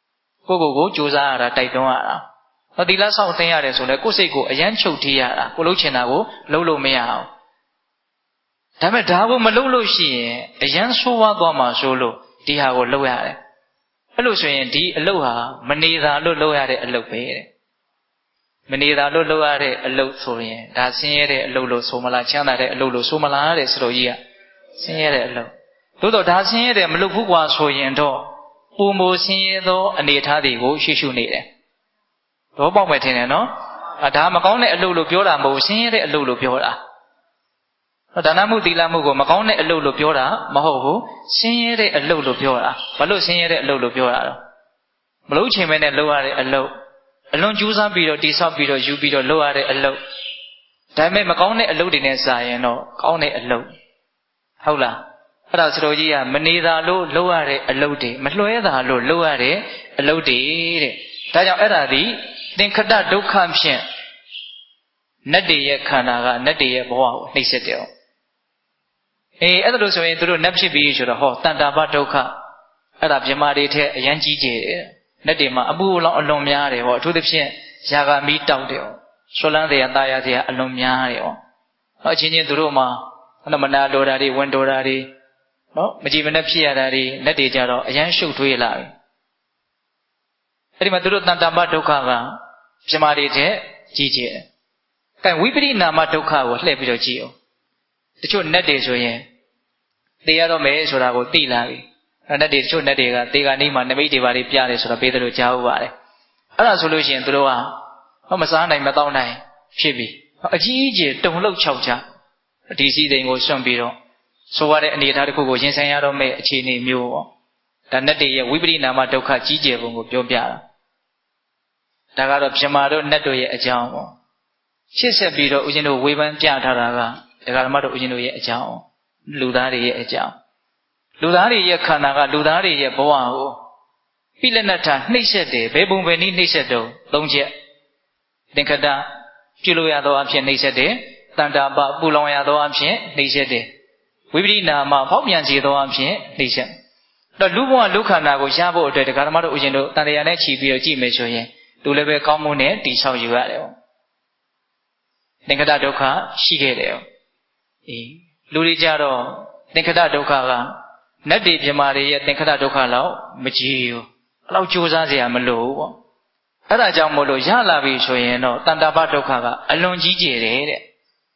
ကိုကြိုးစားရတာတိုက်တွန်းရတာသီလဆောက်သိမ်းရတယ်ဆိုလဲကိုယ်စိတ်ကိုအယမ်းချုပ်ထိရတာကိုလှုပ်ချင်တာကိုလှုပ်လို့မရအောင်ဒါပေမဲ့ဒါကိုမလှုပ်လို့ရှိရင်အယမ်းဆိုးဝါးသွားမှာဆိုလို့ဒီဟာကိုလှုပ်ရတယ်အဲ့လိုဆိုရင်ဒီအလုပ်ဟာမနေတာလို့လှုပ်ရတဲ့အလုပ်ပဲတဲ့မနေတာလို့လှုပ်ရတဲ့အလုပ်ဆိုရင်ဒါဆင်းရဲတဲ့အလုပ်လို့ဆိုမလားချမ်းသာတဲ့အလုပ်လို့ဆိုမလားတဲ့ဆိုတော့ကြီးကဆင်းရဲတဲ့အလုပ်သို့တော့ဒါဆင်းရဲတဲ့မလုပ်ဘူးကွာဆိုရင်တော့ပုံမိုဆင်းရဲသောအနေအထားတွေကိုရှုနေတယ်တော့ပေါက်မယ်ထင်တယ်နော်ဒါမကောင်းတဲ့အလုပ်လို့ပြောတာမဟုတ်ဆင်းရဲတဲ့အလုပ်လို့ပြောတာဒါနမှုသီလမှုကိုမကောင်းတဲ့အလုပ်လို့ပြောတာမဟုတ်ဘူးဆင်းရဲတဲ့အလုပ်လို့ပြောတာဘာလို့ဆင်းရဲတဲ့အလုပ်လို့ပြောတာတော့မလုပ်ချင်မဲနဲ့လုပ်ရတဲ့အလုပ်အလွန်ကြိုးစားပြီးတော့တိဆောက်ပြီးတော့ယူပြီးတော့လုပ်ရတဲ့အလုပ်ဒါပေမဲ့မကောင်းတဲ့အလုပ်တွေနဲ့စာရင်တော့ကောင်းတဲ့အလုပ်ဟုတ်လားအဲ့ဒါစတော်ကြီးကမနေတာလို့လုပ်ရတဲ့အလုပ်တွေမလွှဲတာလို့လုပ်ရတဲ့အလုပ်တွေတဲ့ဒါကြောင့်အဲ့ဒါဒီသင်္ခတဒုက္ခဖြင့်နတ်တွေရဲ့ခန္ဓာကနတ်တွေရဲ့ဘဝကိုနှိပ်စက်တယ်အဲ့ဒါလို့ဆိုရင်သူတို့နတ်ဖြစ်ပြီးဆိုတော့ဟောတန်တာပဒုက္ခအဲ့ဒါပြမတွေထဲအရန်ကြီးကျယ်တယ်နတ်တွေမှာအပူလောင်အလွန်များတယ်ဟောအထူးသဖြင့်ຢာကမီးတောက်တယ်ဟောဆွလန်းတရားတာယာတရားအလွန်များတယ်ဟောအချင်းချင်းသူတို့မှာမနာလိုတာတွေဝန်တိုတာတွေနော်မကြည်မနဲ့ဖြစ်ရတာတွေလက်တွေကြတော့အရန်ရှုပ်ထွေးလာပြီအဲ့ဒီမှာသူတို့တန်တာပဒုက္ခကပြမတွေထဲကြီးကျယ်တယ်။အဲဝိပရိနာမဒုက္ခကိုလှည့်ပြီးတော့ကြည့်အောင်တချို့နတ်တွေဆိုရင်သိရတော့မယ်ဆိုတာကိုသိလာပြီ။နတ်တွေတချို့နတ်တွေကသေကနေ့မှာနမိတ်တွေပါလေးပြတယ်ဆိုတော့ပေးတယ်လို့ကြားဥပါတယ်။အဲ့ဒါဆိုလို့ရှိရင်သူတို့ကမစားနိုင်မတောင်းနိုင်ဖြစ်ပြီ။အကြီးကြီးတုံလှုပ်ချောက်ချဒီစည်းစိမ်ကိုစွန့်ပြီးတော့ဆိုရတဲ့အနေအထားတစ်ခုကိုရင်ဆိုင်ရတော့မယ့်အခြေအနေမျိုးပေါ့။ဒါနတ်တွေရဲ့ဝိပရိနာမဒုက္ခကြီးကျယ်ပုံကိုပြောပြတာ။ဒါကတော့ပြမာတို့နတ်တို့ရဲ့အကြောင်းပေါ့ရှေ့ဆက်ပြီးတော့ဦးဇင်းတို့ဝေဖန်ပြထားတာကဒကာဓမ္မတို့ဦးဇင်းတို့ရဲ့အကြောင်းလူသားတွေရဲ့အကြောင်းလူသားတွေရဲ့ခန္ဓာကလူသားတွေရဲ့ဘဝကိုပိလနထနှိမ့်ဆက်တယ်ဘယ်ပုံပဲနည်းနှိမ့်ဆက်တော့၃ချက်သင်္ခတပြုလို့ရသောအဖြစ်နှိမ့်ဆက်တယ်တန်တာပပူလောင်ရသောအဖြစ်နှိမ့်ဆက်တယ်ဝိပရိနာမဖောက်ပြန်စေသောအဖြစ်နှိမ့်ဆက်တော့လူဘဝလူခန္ဓာကိုရဖို့အတွက်ဒကာဓမ္မတို့ဦးဇင်းတို့တန်တရားနဲ့ခြီးပြီးတော့ကြည့်မယ်ဆိုရင်သူလည်းပဲကောင်းမှုနဲ့တိဆောက်ယူရတယ်ပေါ့သင်္ခတဒုက္ခရှိခဲ့တယ်လူတွေကြတော့သင်္ခတဒုက္ခကနတ်တွေပြမာတွေရဲ့သင်္ခတဒုက္ခလောက်မကြီးဘူးအဲ့လောက်ကြိုးစားစရာမလိုဘူးပေါ့အဲ့ဒါကြောင့်မို့လို့ရလာပြီဆိုရင်တော့တန်တာပဒုက္ခကအလွန်ကြီးကျယ်တယ်တဲ့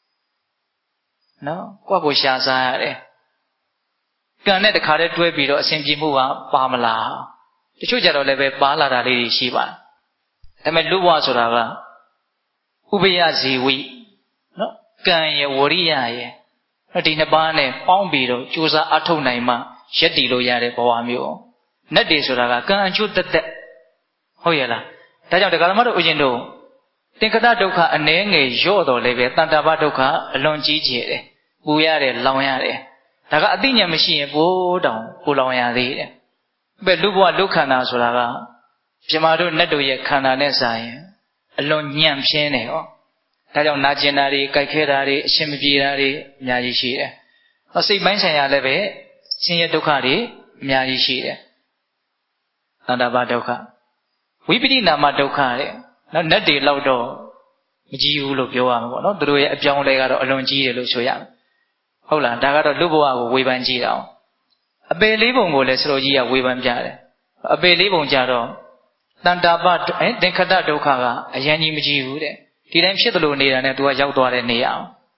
နော်ကိုယ့်ကိုရှာစားရတယ်ကံနဲ့တခါတည်းတွဲပြီးတော့အစဉ်ပြေမှုကပါမလားတချို့ကြတော့လည်းပဲပါလာတာလေးတွေရှိပါတယ်ဒါပေမဲ့လူဘဝဆိုတာကဥပယဇီဝိနော်ကံရဝရိယရဒီနှစ်ပါးနဲ့ပေါင်းပြီးတော့ကြိုးစားအထုတ်နိုင်မှရက်တည်လို့ရတဲ့ဘဝမျိုးနတ်တွေဆိုတာကကံအကျိုးသက်သက်ဟုတ်ရဲ့လားဒါကြောင့်ဒကာဓမ္မတို့ဦးဇင်းတို့သင်္ခတဒုက္ခအ ਨੇ ငယ်ရော့တော်လည်းပဲတန်တာပဒုက္ခအလွန်ကြီးကျယ်တယ်ပူရတယ်လောင်ရတယ်ဒါကအသိဉာဏ်မရှိရင်ပိုးတောင်ပူလောင်ရသေးတယ်ပဲလူဘဝလူခန္ဓာဆိုတာကပြမတို့နတ်တို့ရဲ့ခန္ဓာနဲ့စာရင်အလွန်ညံ့ပြင်းတယ်ဟောဒါကြောင့်နာကျင်တာတွေကြိုက်ခဲတာတွေအရှင်မပြေတာတွေအများကြီးရှိတယ်စိတ်ပိုင်းဆိုင်ရာလည်းပဲဆင်းရဲဒုက္ခတွေအများကြီးရှိတယ်တဏ္ဍပါဒုက္ခဝိပရိနာမဒုက္ခတဲ့နော်နတ်တွေလောက်တော့မကြီးဘူးလို့ပြောရမှာပေါ့နော်သူတို့ရဲ့အပြောင်းလဲကတော့အလွန်ကြီးတယ်လို့ဆိုရမယ်ဟုတ်လားဒါကတော့လူဘဝကိုဝေဖန်ကြည့်တာအောင်အပေလေးပုံကိုလည်းစတော်ကြီးကဝေဖန်ပြတယ်အပေလေးပုံကြတော့တန်တာပသင်္ခတဒုက္ခကအရင်ကြီးမကြီးဘူးတဲ့ဒီတိုင်းဖြစ်သလိုနေတာနဲ့သူကရောက်သွားတဲ့နေရာ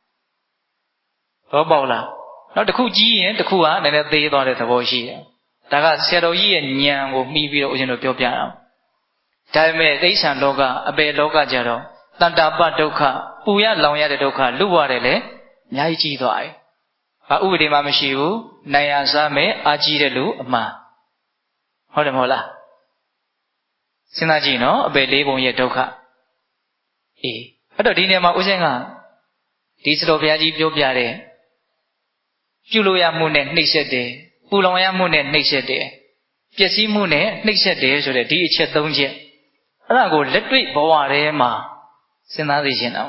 တော့ပေါ့လားနောက်တစ်ခုကြီးရင်တစ်ခုကနည်းနည်းသေးသွားတဲ့သဘောရှိတယ်ဒါကဆရာတော်ကြီးရဲ့ဉာဏ်ကိုမှီပြီးတော့ဦးဇင်းတို့ပြောပြတာဒါပေမဲ့တိဋ္ဌံလောကအပေလောကကြတော့တန်တာပဒုက္ခပူရလောင်ရတဲ့ဒုက္ခလူဘဝတယ်လေအများကြီးကြီးသွားတယ်ဘာဥပဒေမှမရှိဘူးနိုင်ရစားမယ်အာကြီးတဲ့လူအမှန်ဟုတ်တယ်မဟုတ်လားစဉ်းစားကြည့်နော်အပေလေးပုံရဲ့ဒုက္ခအဲ့တော့ဒီနေရာမှာဦးဇင်းကဒီစတော်ဘုရားကြီးပြောပြတဲ့ပြုလို့ရမှုနဲ့နှိမ့်ဆက်တယ်ပူလောင်ရမှုနဲ့နှိမ့်ဆက်တယ်ပျက်စီးမှုနဲ့နှိမ့်ဆက်တယ်ဆိုတဲ့ဒီအချက်၃ချက်အဲ့ဒါကိုလက်တွေ့ဘဝထဲမှာစဉ်းစားသိချင်တာ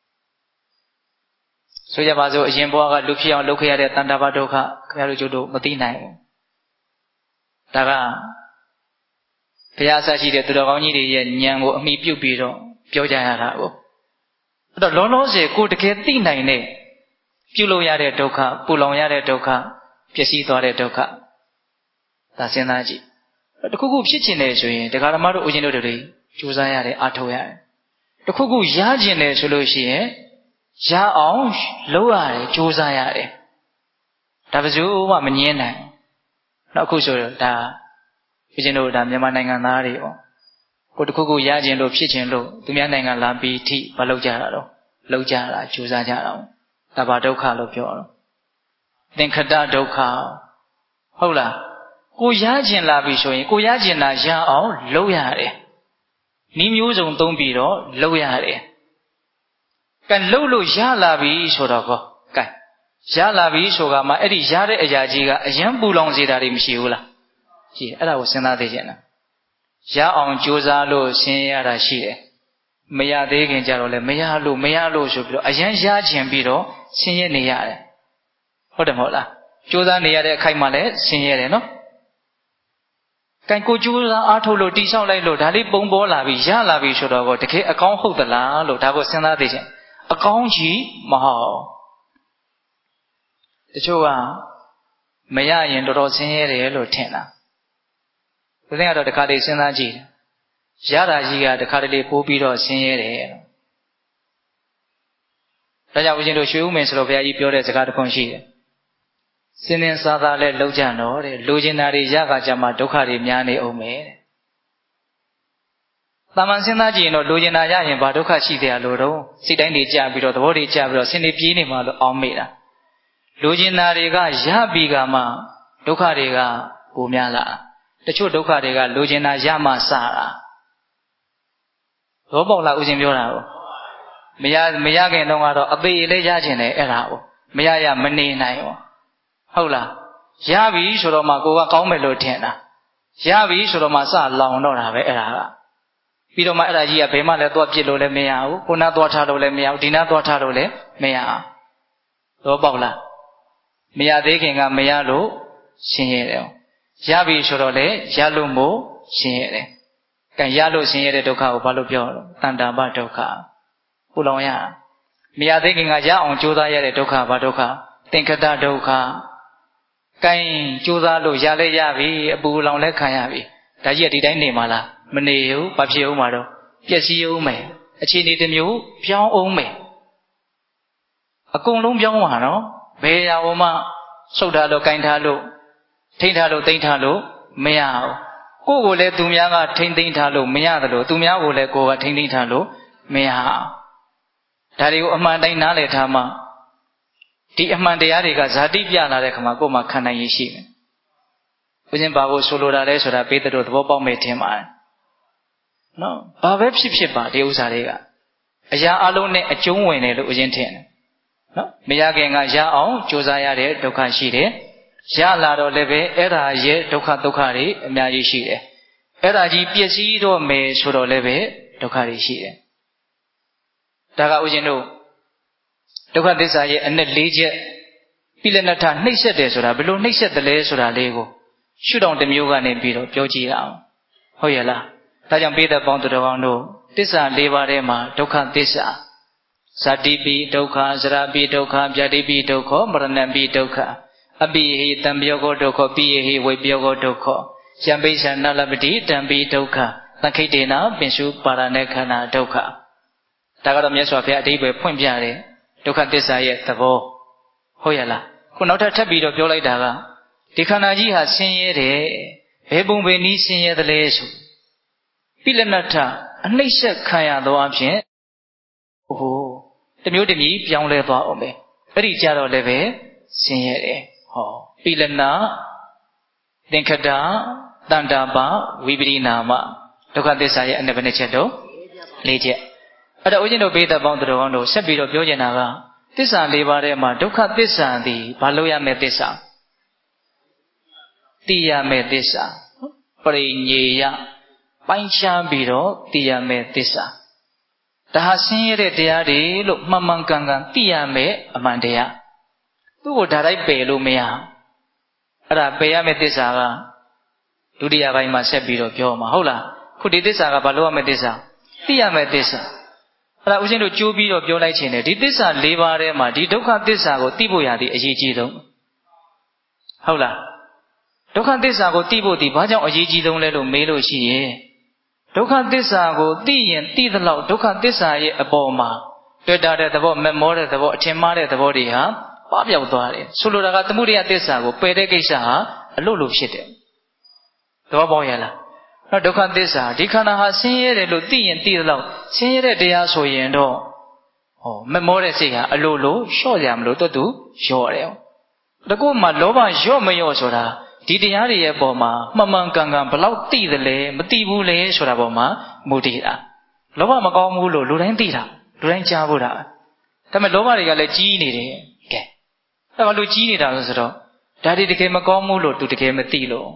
ဆိုကြပါစို့အရင်ဘဝကလူဖြစ်အောင်လုပ်ခဲ့ရတဲ့တန်တာပဒုက္ခခင်ဗျားတို့ကျုပ်တို့မသိနိုင်ဘူးဒါကဘုရားဆရှိတဲ့သူတော်ကောင်းကြီးတွေရဲ့ဉာဏ်ကိုအမိပြုတ်ပြီးတော့ပြောကြရတာကိုအဲ့တော့လုံးလုံးစေကိုတကယ်သိနိုင်တဲ့ပြုလို့ရတဲ့ဒုက္ခပူလောင်ရတဲ့ဒုက္ခပျက်စီးသွားတဲ့ဒုက္ခဒါစဉ်းစားကြည့်တခုခုဖြစ်ချင်တယ်ဆိုရင်တရားဓမ္မတို့ဦးဇင်းတို့တွေကြိုးစားရတယ်အားထုတ်ရတယ်တခုခုရချင်တယ်ဆိုလို့ရှိရင်ရအောင်လုပ်ရတယ်ကြိုးစားရတယ်ဒါဘယ်သူမှမငြင်းနိုင်နောက်အခုဆိုတော့ဒါဦးဇင်းတို့ဒါမြန်မာနိုင်ငံသားတွေပေါ့ကိုတခုခုရချင်လို့ဖြစ်ချင်လို့သူများနိုင်ငံလာပြီးထိမလုပ်ကြတာတော့လုပ်ကြတာကြိုးစားကြတာဒါဘာဒုက္ခလို့ပြောတော့သင်္ခတဒုက္ခဟုတ်လားကိုရချင်လာပြီဆိုရင်ကိုရချင်တာရအောင်လုပ်ရတယ်ဤမျိုးစုံသုံးပြီးတော့လုပ်ရတယ်ကဲလုပ်လို့ရလာပြီဆိုတော့ကောကဲရလာပြီဆိုတာမှအဲ့ဒီရတဲ့အရာကြီးကအယံပူလောင်စေတာတွေမရှိဘူးလားရှိတယ်အဲ့ဒါကိုစဉ်းစားသိချင်တာရအောင်ကြိုးစားလို့ဆင်းရဲရတာရှိတယ်မရသေးခင်ကြတော့လေမရလို့ဆိုပြီးတော့အယံရချင်ပြီးတော့ဆင်းရဲနေရတယ်ဟုတ်တယ်မဟုတ်လားကြိုးစားနေရတဲ့အခိုက်မှာလည်းဆင်းရဲတယ်နော်ကံကိုကြိုးစားအားထုတ်လို့တိဆောက်လိုက်လို့ဒါလေးပုံပေါ်လာပြီရလာပြီဆိုတော့တကယ်အကောင်းဟုတ်သလားလို့ဒါကိုစဉ်းစားသိချင်အကောင်းကြီးမဟုတ်တချို့ကမရရင်တော်တော်ဆင်းရဲတယ်လို့ထင်တာဘယ်နဲ့ကတော့တခါတည်းစဉ်းစားကြည့်ရတာကြီးကတခါတည်းပိုးပြီးတော့ဆင်းရဲတယ်ဒါကြောင့်ဦးဇင်းတို့ရွှေဦးမင်းဆိုတော့ဘုရားကြီးပြောတဲ့စကားတစ်ခုရှိတယ်စင်းစင်းစားစားလဲလှုပ်ကြတော့တဲ့လိုချင်တာတွေရခါကြမှာဒုက္ခတွေများနေအောင်မယ်တဲ့တာမန်စဉ်းစားကြည့်ရင်တော့လိုချင်တာရရင်ဘာဒုက္ခရှိတယ်လို့တော့စိတ်တိုင်းတွေကြပြီးတော့သဘောတွေကြပြီးတော့ဆင်းနေပြေးနေမှလို့အောင်းမိတာလိုချင်တာတွေကရပြီးကမှဒုက္ခတွေကပိုများလာတချို့ဒုက္ခတွေကလိုချင်တာရမှစတာသဘောပေါက်လားဦးဇင်းပြောတာကိုမရခင်တော့ကတော့အသေးလေးရချင်တယ်အဲ့ဒါကိုမရမနေနိုင်ဘူးဟုတ်လားရပြီဆိုတော့မှကိုကကောင်းမယ်လို့ထင်တာရပြီဆိုတော့မှစလောင်တော့တာပဲအဲ့ဒါကပြီးတော့မှအဲ့ဒါကြီးကဘယ်မှလည်းသွားပြစ်လို့လည်းမရဘူးကိုနာသွားထားလို့လည်းမရဘူးဒီနာသွားထားလို့လည်းမရအောင်သဘောပေါက်လားမရသေးခင်ကမရလို့ရှင်းရတယ်ရပြီဆိုတော့လေရလို့မို့ရှင်းရတယ်ကံရလို့ရှင်းရတဲ့ဒုက္ခကိုဘာလို့ပြောတော့တဏ္ဍာပဒုက္ခပူလောင်ရမရသေးခင်ကရအောင်ကြိုးစားရတဲ့ဒုက္ခဘာဒုက္ခသင်္ခတဒုက္ခကဲကြိုးစားလို့ရလဲရပြီအပူလောင်လဲခံရပြီဒါကြီးကဒီတိုင်းနေမှာလားမနေဘူးဘာဖြစ်အောင်မှာတော့ပျက်စီးအောင်မယ်အခြေအနေတစ်မျိုးပြောင်းအောင်မယ်အကုန်လုံးပြောင်းမှာနော်ဘယ်ရာမှဆုတ်ထားလို့ကင်ထားလို့ထိန်းထားလို့တိမ့်ထားလို့မရဘူးကိုယ့်ကိုယ်လည်းသူများကထိန်းသိမ်းထားလို့မရတယ်လို့သူများကိုလည်းကိုယ်ကထိန်းသိမ်းထားလို့မရဒါတွေကိုအမှန်တိုင်းနားလည်ထားမှဒီအမှန်တရားတွေကဇာတိပြလာတဲ့ခါမှာကိုယ်မှခံနိုင်ရရှိမယ်။ဦးဇင်းဘာကိုဆိုလိုတာလဲဆိုတာပေးတဲ့သဘောပေါက်မယ်ထင်ပါတယ်။နော်ဘာပဲဖြစ်ပါဒီဥစ္စာတွေကအရာအလုံးနဲ့အကျုံးဝင်တယ်လို့ဦးဇင်းထင်တယ်။နော်မရခင်ကရအောင်ကြိုးစားရတဲ့ဒုက္ခရှိတယ်။ရလာတော့လည်းပဲအဲ့ဒါရဲ့ဒုက္ခတွေအများကြီးရှိတယ်။အဲ့ဒါကြီးပျက်စီးတော့မယ်ဆိုတော့လည်းပဲဒုက္ခတွေရှိတယ်။ဒါကဦးဇင်းတို့ဒုက္ခသစ္စာရဲ့အနှစ်၄ချက်ပိလနထနှိပ်စက်တယ်ဆိုတာဘယ်လိုနှိပ်စက်တယ်လဲဆိုတာလေးကိုရှုထောင့်တစ်မျိုးကနေပြီးတော့ပြောကြည့်ရအောင်ဟုတ်ရဲ့လားဒါကြောင့်ပိဋကပေါင်းသူတော်ကောင်းတို့သစ္စာ၄ပါးထဲမှာဒုက္ခသစ္စာဇာတိပိဒုက္ခဇရာပိဒုက္ခဗျာတိပိဒုက္ခမရဏပိဒုက္ခအပိဟိတံပြောကောဒုက္ခပိယဟိဝိပြောကောဒုက္ခယံပိစ္ဆနာလပတိတံပိဒုက္ခသခိတေနပင်စုပါရဏေခန္ဓာဒုက္ခဒါကတော့မြတ်စွာဘုရားအဓိပ္ပာယ်ဖွင့်ပြတယ်ဒုက္ခသစ္စာရဲ့သဘောဟုတ်ရဲ့လားခုနောက်ထပ်ပြီးတော့ပြောလိုက်တာကဒီခန္ဓာကြီးဟာဆင်းရဲတယ်ဘယ်ပုံပဲနည်းဆင်းရဲသလဲဆိုပိလနထအနှိမ့်ဆက်ခံရသောအဖြစ်တမျိုးတည်းပြောင်းလဲသွားအောင်ပဲအဲ့ဒီကြတော့လည်းပဲဆင်းရဲတယ်ဟောပိလနသင်္ခတတန္တာပဝိပရိနာမဒုက္ခသစ္စာရဲ့အနည်းဘယ်နှချက်တော့၄ချက်အဲ့တော့ဦးဇင်းတို့ပိဋကပေါင်းသူတော်ကောင်းတို့ဆက်ပြီးတော့ပြောချင်တာကသစ္စာ၄ပါးထဲမှာဒုက္ခသစ္စာသည်ဘာလို့ရမယ့်သစ္စာသိရမယ့်သစ္စာပရိညေယပိုင်းခြားပြီးတော့သိရမယ့်သစ္စာဒါဟာဆင်းရဲတဲ့တရားတွေလို့မှန်မှန်ကန်ကန်သိရမယ့်အမှန်တရားသူ့ကိုဒါလိုက်ပယ်လို့မရအဲ့ဒါပယ်ရမယ့်သစ္စာကဒုတိယပိုင်းမှာဆက်ပြီးတော့ပြောမှာဟုတ်လားခုဒီသစ္စာကဘာလို့ရမယ့်သစ္စာသိရမယ့်သစ္စာအဲ့ဒါဦးဇင်းတို့ကြိုးပြီးတော့ပြောလိုက်ခြင်းနဲ့ဒီသစ္စာ၄ပါးထဲမှာဒီဒုက္ခသစ္စာကိုသိဖို့ရသည်အရေးကြီးဆုံးဟုတ်လားဒုက္ခသစ္စာကိုသိဖို့ဒီဘာကြောင့်အရေးကြီးဆုံးလဲလို့မေးလို့ရှိရင်ဒုက္ခသစ္စာကိုသိရင်သိသလောက်ဒုက္ခသစ္စာရဲ့အပေါ်မှာတွေ့တာတဲ့သဘောမမောတဲ့သဘောအထင်မှားတဲ့သဘောတွေဟာပပျောက်သွားတယ်ဆိုလိုတာကသမုဒယသစ္စာကိုပယ်တဲ့ကိစ္စဟာအလို့လို့ဖြစ်တယ်သဘောပေါက်ရလားနော်ဒုက္ခသစ္စာဒီခန္ဓာဟာဆင်းရဲတယ်လို့သိရင်သိသလောက်ဆင်းရဲတဲ့တရားဆိုရင်တော့မမောတဲ့စိတ်ဟာအလိုလိုလျှော့ကြမလို့တူလျော့တယ်တကူမှလောဘလျော့မလျော့ဆိုတာဒီတရားတွေရဲ့ပေါ်မှာမှန်ကန်ဘလောက်သိသလဲမသိဘူးလေဆိုတာပေါ်မှာမူတည်တာလောဘမကောင်းဘူးလို့လူတိုင်းသိတာလူတိုင်းကြားဖို့တာဒါပေမဲ့လောဘတွေကလည်းကြီးနေတယ်ကဲအဲ့ဘာလို့ကြီးနေတာလဲဆိုတော့ဒါတွေတကယ်မကောင်းဘူးလို့သူတကယ်မသိလို့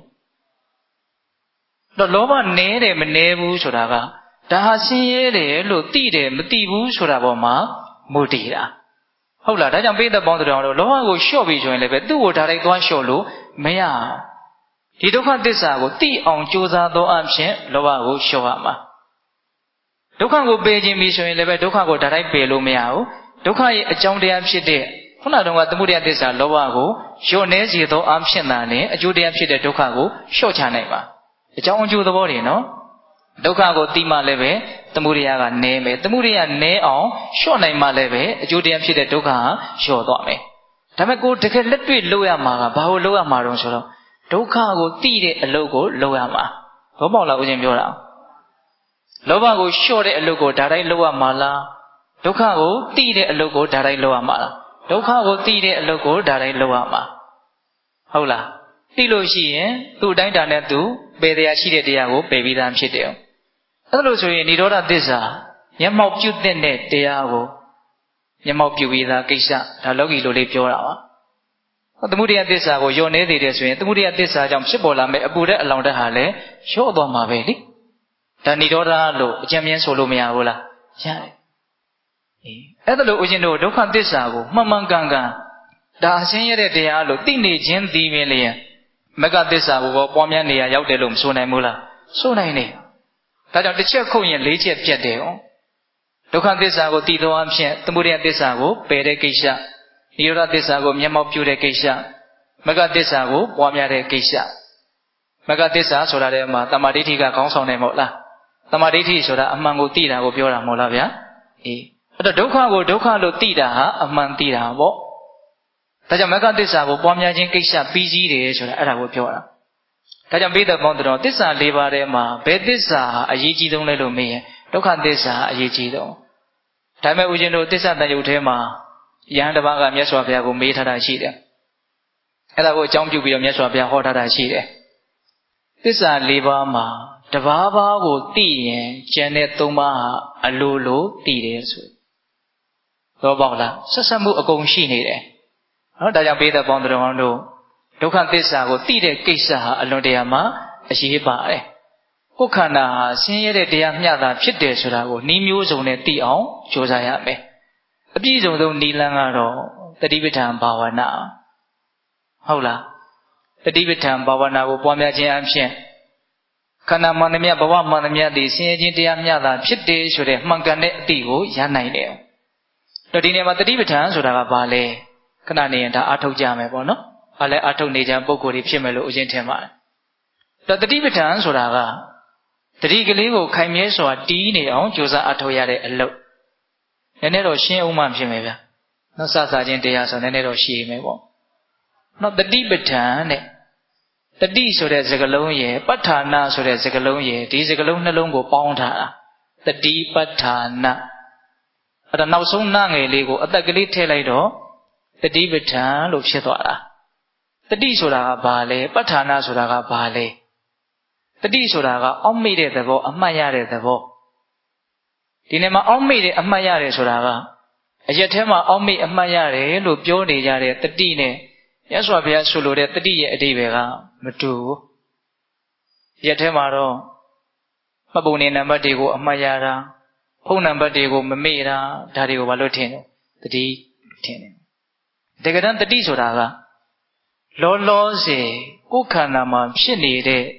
တော့လောဘနည်းတယ်မနည်းဘူးဆိုတာကဒါဟာဆင်းရဲတယ်လို့သိတယ်မသိဘူးဆိုတာပေါ်မှာမူတည်တာဟုတ်လားဒါကြောင့်ပိဋကပေါင်းတော်တို့လောဘကိုလျှော့ပြီးဆိုရင်လည်းပဲသူ့ကိုဒါလိုက်သွားလျှော့လို့မရဒီဒုက္ခသစ္စာကိုသိအောင်ကြိုးစားသောအဖြစ်လောဘကိုလျှော့ရမှာဒုက္ခကိုပယ်ခြင်းပြီးဆိုရင်လည်းပဲဒုက္ခကိုဒါလိုက်ပယ်လို့မရဘူးဒုက္ခရဲ့အကြောင်းတရားဖြစ်တဲ့ခုနတုန်းကသမုဒယသစ္စာလောဘကိုလျှော့နေစေသောအဖြစ်သာနဲ့အကျိုးတရားဖြစ်တဲ့ဒုက္ခကိုလျှော့ချနိုင်ပါအကြောင်းအကျိုးသဘောတွေနော်ဒုက္ခကိုသိမှလည်းပဲသမုဒယကနည်းမယ်သမုဒယနည်းအောင်လျှော့နိုင်မှလည်းပဲအကျိုးတရားဖြစ်တဲ့ဒုက္ခဟာလျှော့သွားမယ်ဒါပေမဲ့ကိုတကယ်လက်တွေ့လုပ်ရမှာကဘာကိုလုပ်ရမှာတုံးဆိုတော့ဒုက္ခကိုသိတဲ့အလုပ်ကိုလုပ်ရမှာဘောပေါက်လားဦးဇင်းပြောတာလောဘကိုလျှော့တဲ့အလုပ်ကိုဒါတိုင်းလုပ်ရမှာလားဒုက္ခကိုသိတဲ့အလုပ်ကိုဒါတိုင်းလုပ်ရမှာလားဒုက္ခကိုသိတဲ့အလုပ်ကိုဒါတိုင်းလုပ်ရမှာဟုတ်လားသိလို့ရှိရင်သူ့အတိုင်းတာနဲ့သူပယ်တရားရှိတဲ့တရားကိုပယ်ပြီးသားဖြစ်တယ်အဲ့လိုဆိုရင်និရောဓသစ္စာမျက်မှောက်ပြုတဲ့တရားကိုမျက်မှောက်ပြုပြီးသားကိစ္စဒါလောကီလိုလေးပြောတာပါသမုဒယသစ္စာကိုယုံနေသေးတယ်ဆိုရင်သမုဒယသစ္စာကြောင့်ဖြစ်ပေါ်လာမယ့်အပူတဲ့အလောင်တက်ဟာလည်းလျှော့သွားမှာပဲလေဒါនិရောဓလို့အကျဉ်းမြင်ဆိုလို့မရဘူးလားရတယ်အဲ့ဒါလို့ဦးဇင်းတို့ဒုက္ခသစ္စာကိုမှန်ကန်ဒါအရှင်းရတဲ့တရားလို့သိနေခြင်းသိပင်လျင်မဂ္ဂသစ္စာကိုပွားများနေရရောက်တယ်လို့မဆိုနိုင်ဘူးလားဆိုနိုင်တယ်ဒါကြောင့်တစ်ချက်ခုတ်ရင်၄ချက်ပြတ်တယ်ဒုက္ခသစ္စာကိုသိသောအဖြစ်သမုဒယသစ္စာကိုပယ်တဲ့ကိစ္စនិရောဓသစ္စာကိုမျက်မှောက်ပြုတဲ့ကိစ္စမဂ္ဂသစ္စာကိုပွားများတဲ့ကိစ္စမဂ္ဂသစ္စာဆိုတာတဲ့မှာတမာဒိဋ္ဌိကခေါင်းဆောင်တယ်မဟုတ်လားတမာဒိဋ္ဌိဆိုတာအမှန်ကိုသိတာကိုပြောတာမဟုတ်လားဗျာအဲ့တော့ဒုက္ခကိုဒုက္ခလို့သိတာဟာအမှန်သိတာပေါ့ဒါကြောင့်မဂ္ဂသစ္စာကိုပွားများခြင်းကိစ္စပြီးစီးတယ်ဆိုတာအဲ့ဒါကိုပြောတာဒါကြောင့်ပိဋကပေါင်းတော်သစ္စာ၄ပါးထဲမှာဘယ်သစ္စာအရေးကြီးဆုံးလဲလို့မေးရင်ဒုက္ခသစ္စာအရေးကြီးဆုံးဒါပေမဲ့ဦးဇင်းတို့သစ္စာတန်ရုပ်ထဲမှာယဟန်တစ်ပါးကမြတ်စွာဘုရားကိုမေးထားတာရှိတယ်အဲ့ဒါကိုအကြောင်းပြုပြီးတော့မြတ်စွာဘုရားဟောထားတာရှိတယ်သစ္စာ၄ပါးမှာတစ်ပါးပါးကိုသိရင်ကျန်တဲ့၃ပါးဟာအလိုလိုသိတယ်ဆိုတော့ပေါ့လားဆက်ဆက်မှုအကုန်ရှိနေတယ်နော်ဒါကြောင့်ပိဋကပေါင်းတော်တို့ဒုက္ခသစ္စာကိုသိတဲ့ကိစ္စဟာအလွန်တရာမှအရေးပါတယ်ကိုယ်ခန္ဓာဟာဆင်းရဲတဲ့တရားမျှတာဖြစ်တယ်ဆိုတာကိုနှီးမျိုးစုံနဲ့သိအောင်ကြိုးစားရမယ်အပြည့်စုံဆုံးနိလန်းကတော့တတိပဋ္ဌာန်ဘာဝနာဟုတ်လားတတိပဋ္ဌာန်ဘာဝနာကိုပွားများခြင်းအပြင်ခန္ဓာမှန်သမျှဘဝမှန်သမျှဒီဆင်းရဲခြင်းတရားမျှတာဖြစ်တယ်ဆိုတဲ့မှန်ကန်တဲ့အသည့်ကိုရနိုင်တယ်တော့ဒီနေရာမှာတတိပဋ္ဌာန်ဆိုတာကဘာလဲခဏနေရင်ဒါအထုတ်ကြမယ်ပေါ့နော်ဘာလဲအထုတ်နေကြပုံကိုယ်တွေဖြစ်မယ်လို့ဦးဇင်းထင်ပါတယ်တော့တတိပဋ္ဌာန်ဆိုတာကတတိကလေးကိုခိုင်မြဲစွာတီးနေအောင်ကြိုးစားအထုတ်ရတဲ့အလုပ်နည်းနည်းတော့ရှင်းအောင်မှဖြစ်မယ်ဗျနော်စစချင်းတရားဆိုနည်းနည်းတော့ရှင်းမယ်ပေါ့နော်တတိပဋ္ဌာန်နဲ့တတိဆိုတဲ့စကားလုံးရယ်ပဋ္ဌာနာဆိုတဲ့စကားလုံးရယ်ဒီစကားလုံးနှလုံးကိုပေါင်းထားတာတတိပဋ္ဌာနာအဲ့ဒါနောက်ဆုံးနာငယ်လေးကိုအသက်ကလေးထည့်လိုက်တော့တတိပဋ္ဌာန်လို့ဖြစ်သွားတာတတိဆိုတာကဘာလဲပဋ္ဌာနာဆိုတာကဘာလဲတတိဆိုတာကအောက်မေ့တဲ့သဘောအမှတ်ရတဲ့သဘောဒီနေ့မှာအောက်မေ့တဲ့အမှတ်ရတယ်ဆိုတာကအရက်ထဲမှာအောက်မေ့အမှတ်ရတယ်လို့ပြောနေကြတဲ့တတိနဲ့မြတ်စွာဘုရားဆိုလိုတဲ့တတိရဲ့အဓိပ္ပာယ်ကမတူဘူးရက်ထဲမှာတော့မှတ်ပုံနေနံပါတ်တွေကိုအမှတ်ရတာဖုန်းနံပါတ်တွေကိုမမေ့တာဒါတွေကိုဘာလို့ထင်လဲတတိထင်တယ်တကယ်တမ်းတတိဆိုတာကလောလောဆယ်ကိုယ်ခန္ဓာမှာဖြစ်နေတဲ့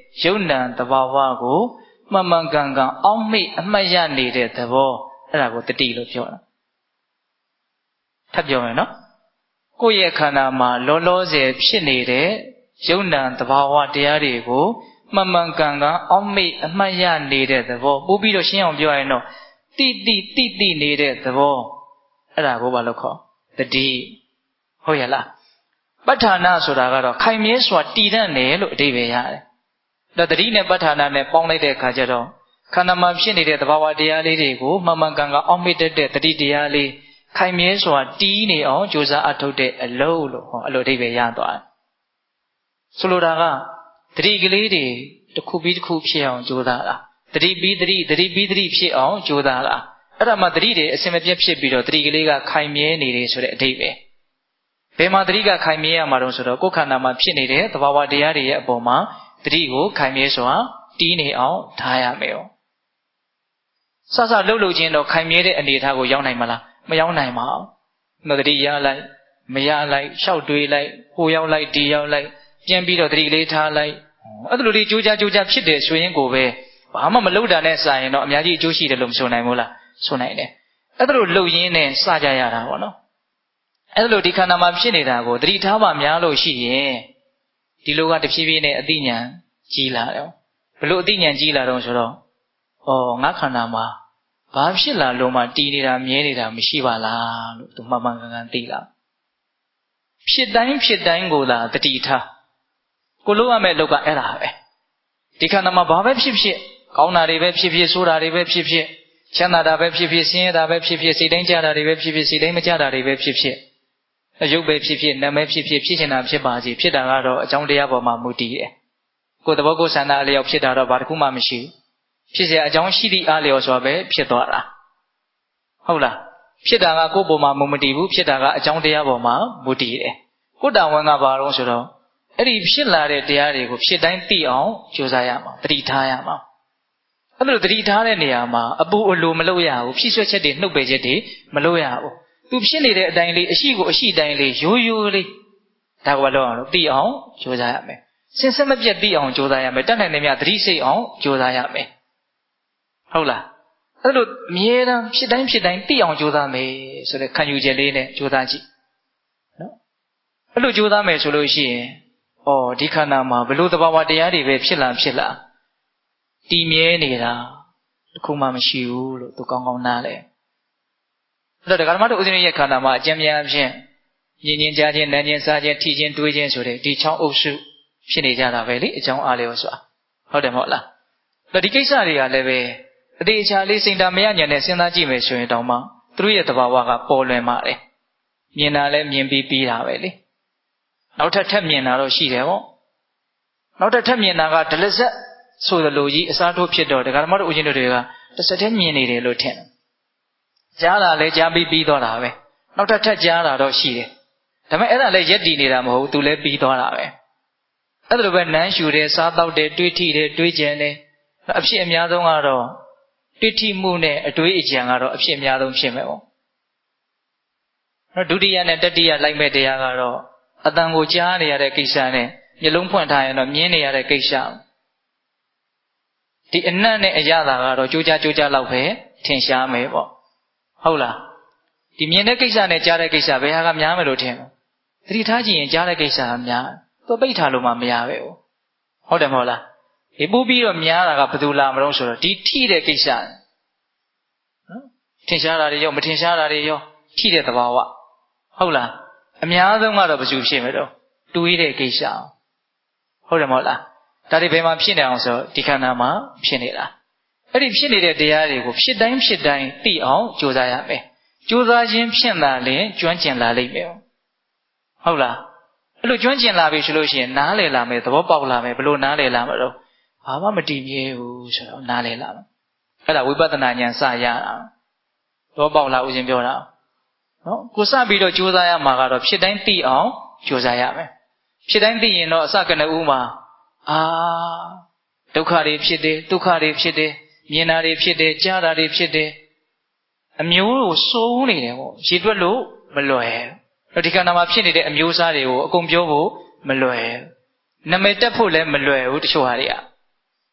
ယုံနံတဘာဝကိုမှန်မှန်ကန်ကန်အောက်မေ့အမှတ်ရနေတဲ့သဘောအဲ့ဒါကိုတတိလို့ပြောတာထပ်ပြောမယ်နော်ကိုယ့်ရဲ့ခန္ဓာမှာလောလောဆယ်ဖြစ်နေတဲ့ယုံနံတဘာဝတရားတွေကိုမှန်မှန်ကန်ကန်အောက်မေ့အမှတ်ရနေတဲ့သဘောပို့ပြီးတော့ရှင်းအောင်ပြောရရင်တော့တိနေတဲ့သဘောအဲ့ဒါကိုဘာလို့ခေါ်တတိဟုတ်ရလားပဋ္ဌာနာဆိုတာကတော့ခိုင်မြဲစွာတည်တတ်တယ်လို့အဓိပ္ပာယ်ရတယ်ဒါတတိနဲ့ပဋ္ဌာနာနဲ့ပေါင်းလိုက်တဲ့အခါကျတော့ခန္ဓာမှာဖြစ်နေတဲ့သဘာဝတရားလေးတွေကိုမှန်မှန်ကန်ကန်အောက်မေ့တတ်တဲ့တတိတရားလေးခိုင်မြဲစွာတည်နေအောင်ကြိုးစားအထုတ်တဲ့အလုပ်လို့ဟောအဲ့လိုအဓိပ္ပာယ်ရသွားတယ်ဆိုလိုတာကတတိကလေးတွေတစ်ခုပြီးတစ်ခုဖြစ်အောင်ကြိုးစားတာတတိပြီးတတိဖြစ်အောင်ကြိုးစားတာအဲ့ဒါမှတတိတွေအစင်မပြတ်ဖြစ်ပြီးတော့တတိကလေးကခိုင်မြဲနေတယ်ဆိုတဲ့အဓိပ္ပာယ်ဘယ်မှာတတိကခိုင်မြဲရမှာတော့ဆိုတော့ကိုယ်ခန္ဓာမှာဖြစ်နေတဲ့သဘာဝတရားတွေရဲ့အပေါ်မှာတတိကိုခိုင်မြဲစွာတည်နေအောင်ထားရမယ်။စလှုပ်ချင်းတော့ခိုင်မြဲတဲ့အနေအထားကိုရောက်နိုင်မလားမရောက်နိုင်ပါဘူး။နော်တတိရလိုက်မရလိုက်ရှောက်တွေးလိုက်ဟိုရောက်လိုက်ဒီရောက်လိုက်ပြန်ပြီးတော့တတိကလေးထားလိုက်အဲ့လိုလေးကြိုးကြားဖြစ်တယ်ဆိုရင်ကိုပဲဘာမှမလုပ်တာနဲ့စာရင်တော့အများကြီးအကျိုးရှိတယ်လို့မဆိုနိုင်ဘူးလားဆိုနိုင်တယ်အဲ့ဒါလိုလှုပ်ရင်းနဲ့စကြရတာပေါ့နော်အဲ့ဒါလိုဒီခန္ဓာမှာဖြစ်နေတာကိုတတိထားမှများလို့ရှိရင်ဒီလိုကတဖြည်းဖြည်းနဲ့အသိဉာဏ်ကြီးလာတယ်ဘလို့အသိဉာဏ်ကြီးလာတော့ဆိုတော့ငါခန္ဓာမှာဘာဖြစ်လာလို့မှတည်နေတာမြဲနေတာမရှိပါလားလို့သူမှန်မှန်ကန်ကန်သိလာဖြစ်တိုင်းကိုသာတတိထားကိုလို့ရမယ့်လောက်ကအဲ့ဒါပဲဒီခန္ဓာမှာဘာပဲဖြစ်ကောင်းတာတွေပဲဖြစ်ဆိုးတာတွေပဲဖြစ်ချမ်းသာတာပဲဖြစ်ဆင်းရဲတာပဲဖြစ်စိတ်တိုင်းကြတာတွေပဲဖြစ်စိတ်တိုင်းမကြတာတွေပဲဖြစ်ရုပ်ပဲဖြစ်နာမ်ပဲဖြစ်ချင်တာဖြစ်ပါစေဖြစ်တာကတော့အကြောင်းတရားပေါ်မှာမူတည်တယ်ကိုယ်သဘောကိုယ်ဆန္ဒအလျောက်ဖြစ်တာတော့ဘာတစ်ခုမှမရှိဘူးဖြစ်เสียအကြောင်းရှိသည့်အားလျော်စွာပဲဖြစ်သွားတာဟုတ်လားဖြစ်တာကကိုယ်ပေါ်မှာမတည်ဘူးဖြစ်တာကအကြောင်းတရားပေါ်မှာမူတည်တယ်ကိုယ်တာဝန်ကဘာလို့ဆိုတော့အဲ့ဒီဖြစ်လာတဲ့တရားတွေကိုဖြစ်တိုင်းသိအောင်ကြိုးစားရမှာတတိထားရမှာအဲ့လိုတတိထားတဲ့နေရာမှာအပူအလိုမလုပ်ရဘူးဖြည့်ဆွက်ချက်တွေနှုတ်ပယ်ချက်တွေမလုပ်ရဘူးသူဖြစ်နေတဲ့အတိုင်းလေးအရှိကိုအရှိတိုင်းလေးရိုးရိုးလေးဒါကဘာလို့အောင်လို့သိအောင်ကြိုးစားရမယ်စင်စစ်မပြတ်သိအောင်ကြိုးစားရမယ်တတ်နိုင်တဲ့မြတ်သတိစိတ်အောင်ကြိုးစားရမယ်ဟုတ်လားအဲ့လိုအမြဲတမ်းဖြစ်တိုင်းသိအောင်ကြိုးစားမယ်ဆိုတဲ့ခံယူချက်လေးနဲ့ကြိုးစားကြည့်နော်အဲ့လိုကြိုးစားမယ်ဆိုလို့ရှိရင်ဒီခန္ဓာမှာဘလို့သဘာဝတရားတွေပဲဖြစ်လာတည်မြဲနေတာတခုမှမရှိဘူးလို့သူကောင်းကောင်းနားလဲအဲ့တော့ဒကာဓမ္မတို့ဦးဇင်းရဲ့ခန္ဓာမှာအကျဉ်းများအဖြစ်ညင်ကြားခြင်းနမ်းခြင်းစားခြင်းထိခြင်းတွေးခြင်းဆိုတဲ့ဒီ6အုပ်စုဖြစ်နေကြတာပဲလေအကြောင်းအားလျော်စွာဟုတ်တယ်မဟုတ်လားအဲ့ဒီကိစ္စတွေကလည်းပဲအသေးချာလေးစိတ်ဓာတ်မရညံနဲ့စဉ်းစားကြည့်မယ်ဆိုရင်တောင်မှသူတို့ရဲ့သဘာဝကပေါ်လွင်ပါတယ်မြင်တာလည်းမြင်ပြီးတာပဲလေနောက်ထပ်မြင်တာတော့ရှိတယ်ပေါ့နောက်ထပ်မြင်တာကဒလဇက်ဆိုသလိုကြီးအစားထိုးဖြစ်တော့ဒကာဓမ္မတို့ဦးဇင်းတို့တွေကတစ်စက်တည်းမြင်နေတယ်လို့ထင်တယ်ကြားတာလည်းကြားပြီးသွားတာပဲနောက်ထပ်ကြားတာတော့ရှိတယ်ဒါပေမဲ့အဲ့ဒါလည်းရက်တည်နေတာမဟုတ်ဘူးသူလည်းပြီးသွားတာပဲအဲ့ဒါလိုပဲနမ်းရှူတယ်စားတောက်တယ်တွေးထိတယ်တွေးကြံတယ်အဖြစ်အများဆုံးကတော့တွေးထိမှုနဲ့အတွေးအကြံကတော့အဖြစ်အများဆုံးဖြစ်မယ်ပေါ့နောက်ဒုတိယနဲ့တတိယလိုက်မဲ့တရားကတော့အတန်ကိုကြားနေရတဲ့ကိစ္စနဲ့မျက်လုံးဖွင့်ထားရင်တော့မြင်နေရတဲ့ကိစ္စဒီအနတ်နဲ့အရသာကတော့ကြိုးကြားလောက်ပဲထင်ရှားမယ်ပေါ့ဟုတ်လားဒီမြင်တဲ့ကိစ္စနဲ့ကြားတဲ့ကိစ္စဘယ်ဟာကများမယ်လို့ထင်လဲသတိထားကြည့်ရင်ကြားတဲ့ကိစ္စကများသူပိတ်ထားလို့မှမရပဲဟုတ်တယ်မဟုတ်လားဒီပို့ပြီးတော့များတာကဘယ်သူလာမလို့ဆိုတော့ဒီထိတဲ့ကိစ္စနော်ထင်ရှားတာတွေရောမထင်ရှားတာတွေရောထိတဲ့သဘာဝဟုတ်လားအများဆုံးကတော့ဘယ်သူဖြစ်မယ်တော့တွေးတဲ့ကိစ္စဟုတ်တယ်မဟုတ်လားဒါတွေဘယ်မှာဖြစ်နေအောင်ဆိုဒီခန္ဓာမှာဖြစ်နေတာအဲ့ဒီဖြစ်နေတဲ့တရားတွေကိုဖြစ်တိုင်းသိအောင်ကြိုးစားရမယ်ကြိုးစားခြင်းဖြင့်သာလျှင်ကျွမ်းကျင်လာလိမ့်မယ်ဟုတ်လားအဲ့လိုကျွမ်းကျင်လာပြီဆိုလို့ရှိရင်နားလည်လာမယ်သဘောပေါက်လာမယ်ဘယ်လိုနားလည်လာမလို့ဘာမှမတည်မြဲဘူးဆိုတော့နားလည်လာမယ်အဲ့ဒါဝိပဿနာဉာဏ်စရတာသဘောပေါက်လာဦးရှင်ပြောတာနော်ကိုစပြီးတော့ကြိုးစားရမှာကတော့ဖြစ်တိုင်းသိအောင်ကြိုးစားရမယ်ဖြစ်တိုင်းသိရင်တော့အစကနဦးမှာဒုက္ခတွေဖြစ်တယ်ဒုက္ခတွေဖြစ်တယ်မြင်တာတွေဖြစ်တယ်ကြားတာတွေဖြစ်တယ်အမျိုးကိုစိုးနေတယ်ပေါ့ရေတွက်လို့မလွယ်ဒီခန္ဓာမှာဖြစ်နေတဲ့အမျိုးအစားတွေကိုအကုန်ပြောဖို့မလွယ်နာမည်တက်ဖို့လည်းမလွယ်ဘူးတချို့ဟာတွေက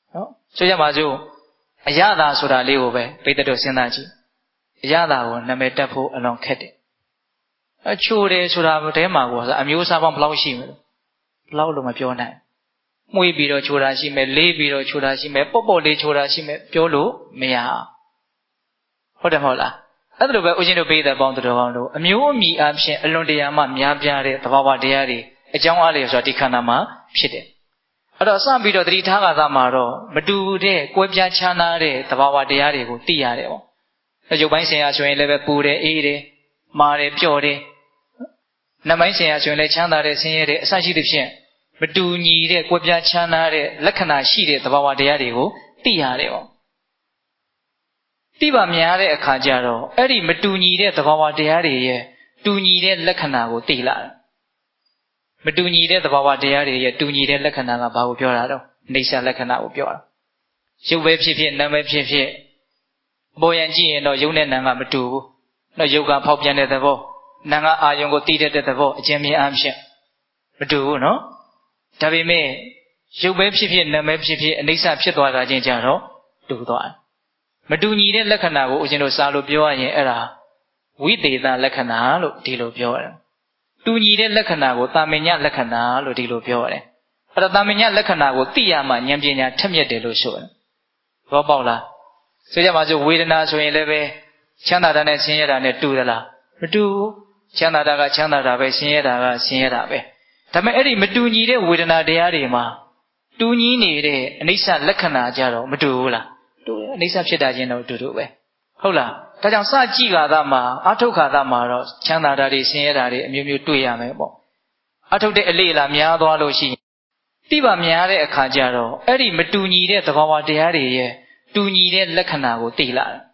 နော်ဆိုကြပါစို့အရသာဆိုတာလေးကိုပဲပိဋကတို့စဉ်းစားကြည့်အရသာကိုနာမည်တက်ဖို့အလွန်ခက်တယ်ချိုတယ်ဆိုတာတဲမှာကိုအမျိုးအစားပေါင်းဘယ်လောက်ရှိမလဲဘယ်လောက်လို့မပြောနိုင်မှုေးပြီးတော့ချိုတာရှိမယ်လေးပြီးတော့ချိုတာရှိမယ်ပေါ့ပေါ့လေးချိုတာရှိမယ်ပြောလို့မရဟုတ်တယ်မဟုတ်လားအဲ့ဒါလိုပဲဦးဇင်းတို့ပိဋကပေါင်းတော်ကောင်းတို့အမျိုးအမည်အဖြစ်အလွန်တရာမှများပြားတဲ့သဘာဝတရားတွေအကြောင်းအားလျော်ဆိုတာဒီခန္ဓာမှာဖြစ်တယ်အဲ့တော့စပြီးတော့သတိထားကသာမှာတော့မတူတဲ့ကွဲပြားခြားနားတဲ့သဘာဝတရားတွေကိုသိရတယ်ပေါ့ရုပ်ပိုင်းဆိုင်ရာဆိုရင်လည်းပဲပူတယ်အေးတယ်မာတယ်ပျော့တယ်နံပိုင်းဆိုင်ရာဆိုရင်လည်းချမ်းသာတယ်ဆင်းရဲတယ်အစရှိသဖြင့်မတူညီတဲ့ကွဲပြားခြားနားတဲ့လက္ခဏာရှိတဲ့သဘာဝတရားတွေကိုသိရတယ်ပေါ့သိပါများတဲ့အခါကျတော့အဲ့ဒီမတူညီတဲ့သဘာဝတရားတွေရဲ့တူညီတဲ့လက္ခဏာကိုသိလာတယ်မတူညီတဲ့သဘာဝတရားတွေရဲ့တူညီတဲ့လက္ခဏာကဘာကိုပြောတာတော့နေဆာလက္ခဏာကိုပြောတာရုပ်ပဲဖြစ်ဖြစ်နာမ်ပဲဖြစ်ဖြစ်ပေါ်ရန်ကြည့်ရင်တော့ရုပ်နဲ့နာမ်ကမတူဘူးတော့ရုပ်ကဖောက်ပြန်တဲ့သဘောနာမ်ကအာယုံကိုတည်တဲ့သဘောအကျဉ်းမြင်အားဖြင့်မတူဘူးနော်ဒါပေမဲ့ရုပ်ပဲဖြစ်ဖြစ်နာမ်ပဲဖြစ်ဖြစ်အနိစ္စဖြစ်သွားတာချင်းကြတော့တူသွားတယ်မတူညီတဲ့လက္ခဏာကိုဦးဇင်းတို့စာလို့ပြောရရင်အဲ့ဒါဝိသေသလက္ခဏာလို့ဒီလိုပြောရတယ်တူညီတဲ့လက္ခဏာကိုတာမညလက္ခဏာလို့ဒီလိုပြောရတယ်အဲ့တော့တာမညလက္ခဏာကိုသိရမှဉာဏ်ပညာထက်မြက်တယ်လို့ဆိုတယ်ဘောပေါက်လားဆိုကြပါစို့ဝေဒနာဆိုရင်လည်းပဲချမ်းသာတာနဲ့ဆင်းရဲတာနဲ့တူသလားမတူဘူးချမ်းသာတာကချမ်းသာတာပဲဆင်းရဲတာကဆင်းရဲတာပဲဒါပေမဲ့အဲ့ဒီမတူညီတဲ့ဝေဒနာတရားတွေမှာတူညီနေတဲ့အနိစ္စလက္ခဏာကြတော့မတူဘူးလားတူတယ်အနိစ္စဖြစ်တာချင်းတော့တူတူပဲဟုတ်လားဒါကြောင့်စကြည့်ခါသာမှာအာထုတ်ခါသာမှာတော့ချမ်းသာတာတွေဆင်းရဲတာတွေအမျိုးမျိုးတွေ့ရမယ်ပေါ့အာထုတ်တဲ့အလေးလားများသွားလို့ရှိရင်တိပါများတဲ့အခါကျတော့အဲ့ဒီမတူညီတဲ့သဘာဝတရားတွေရဲ့တူညီတဲ့လက္ခဏာကိုသိလာတယ်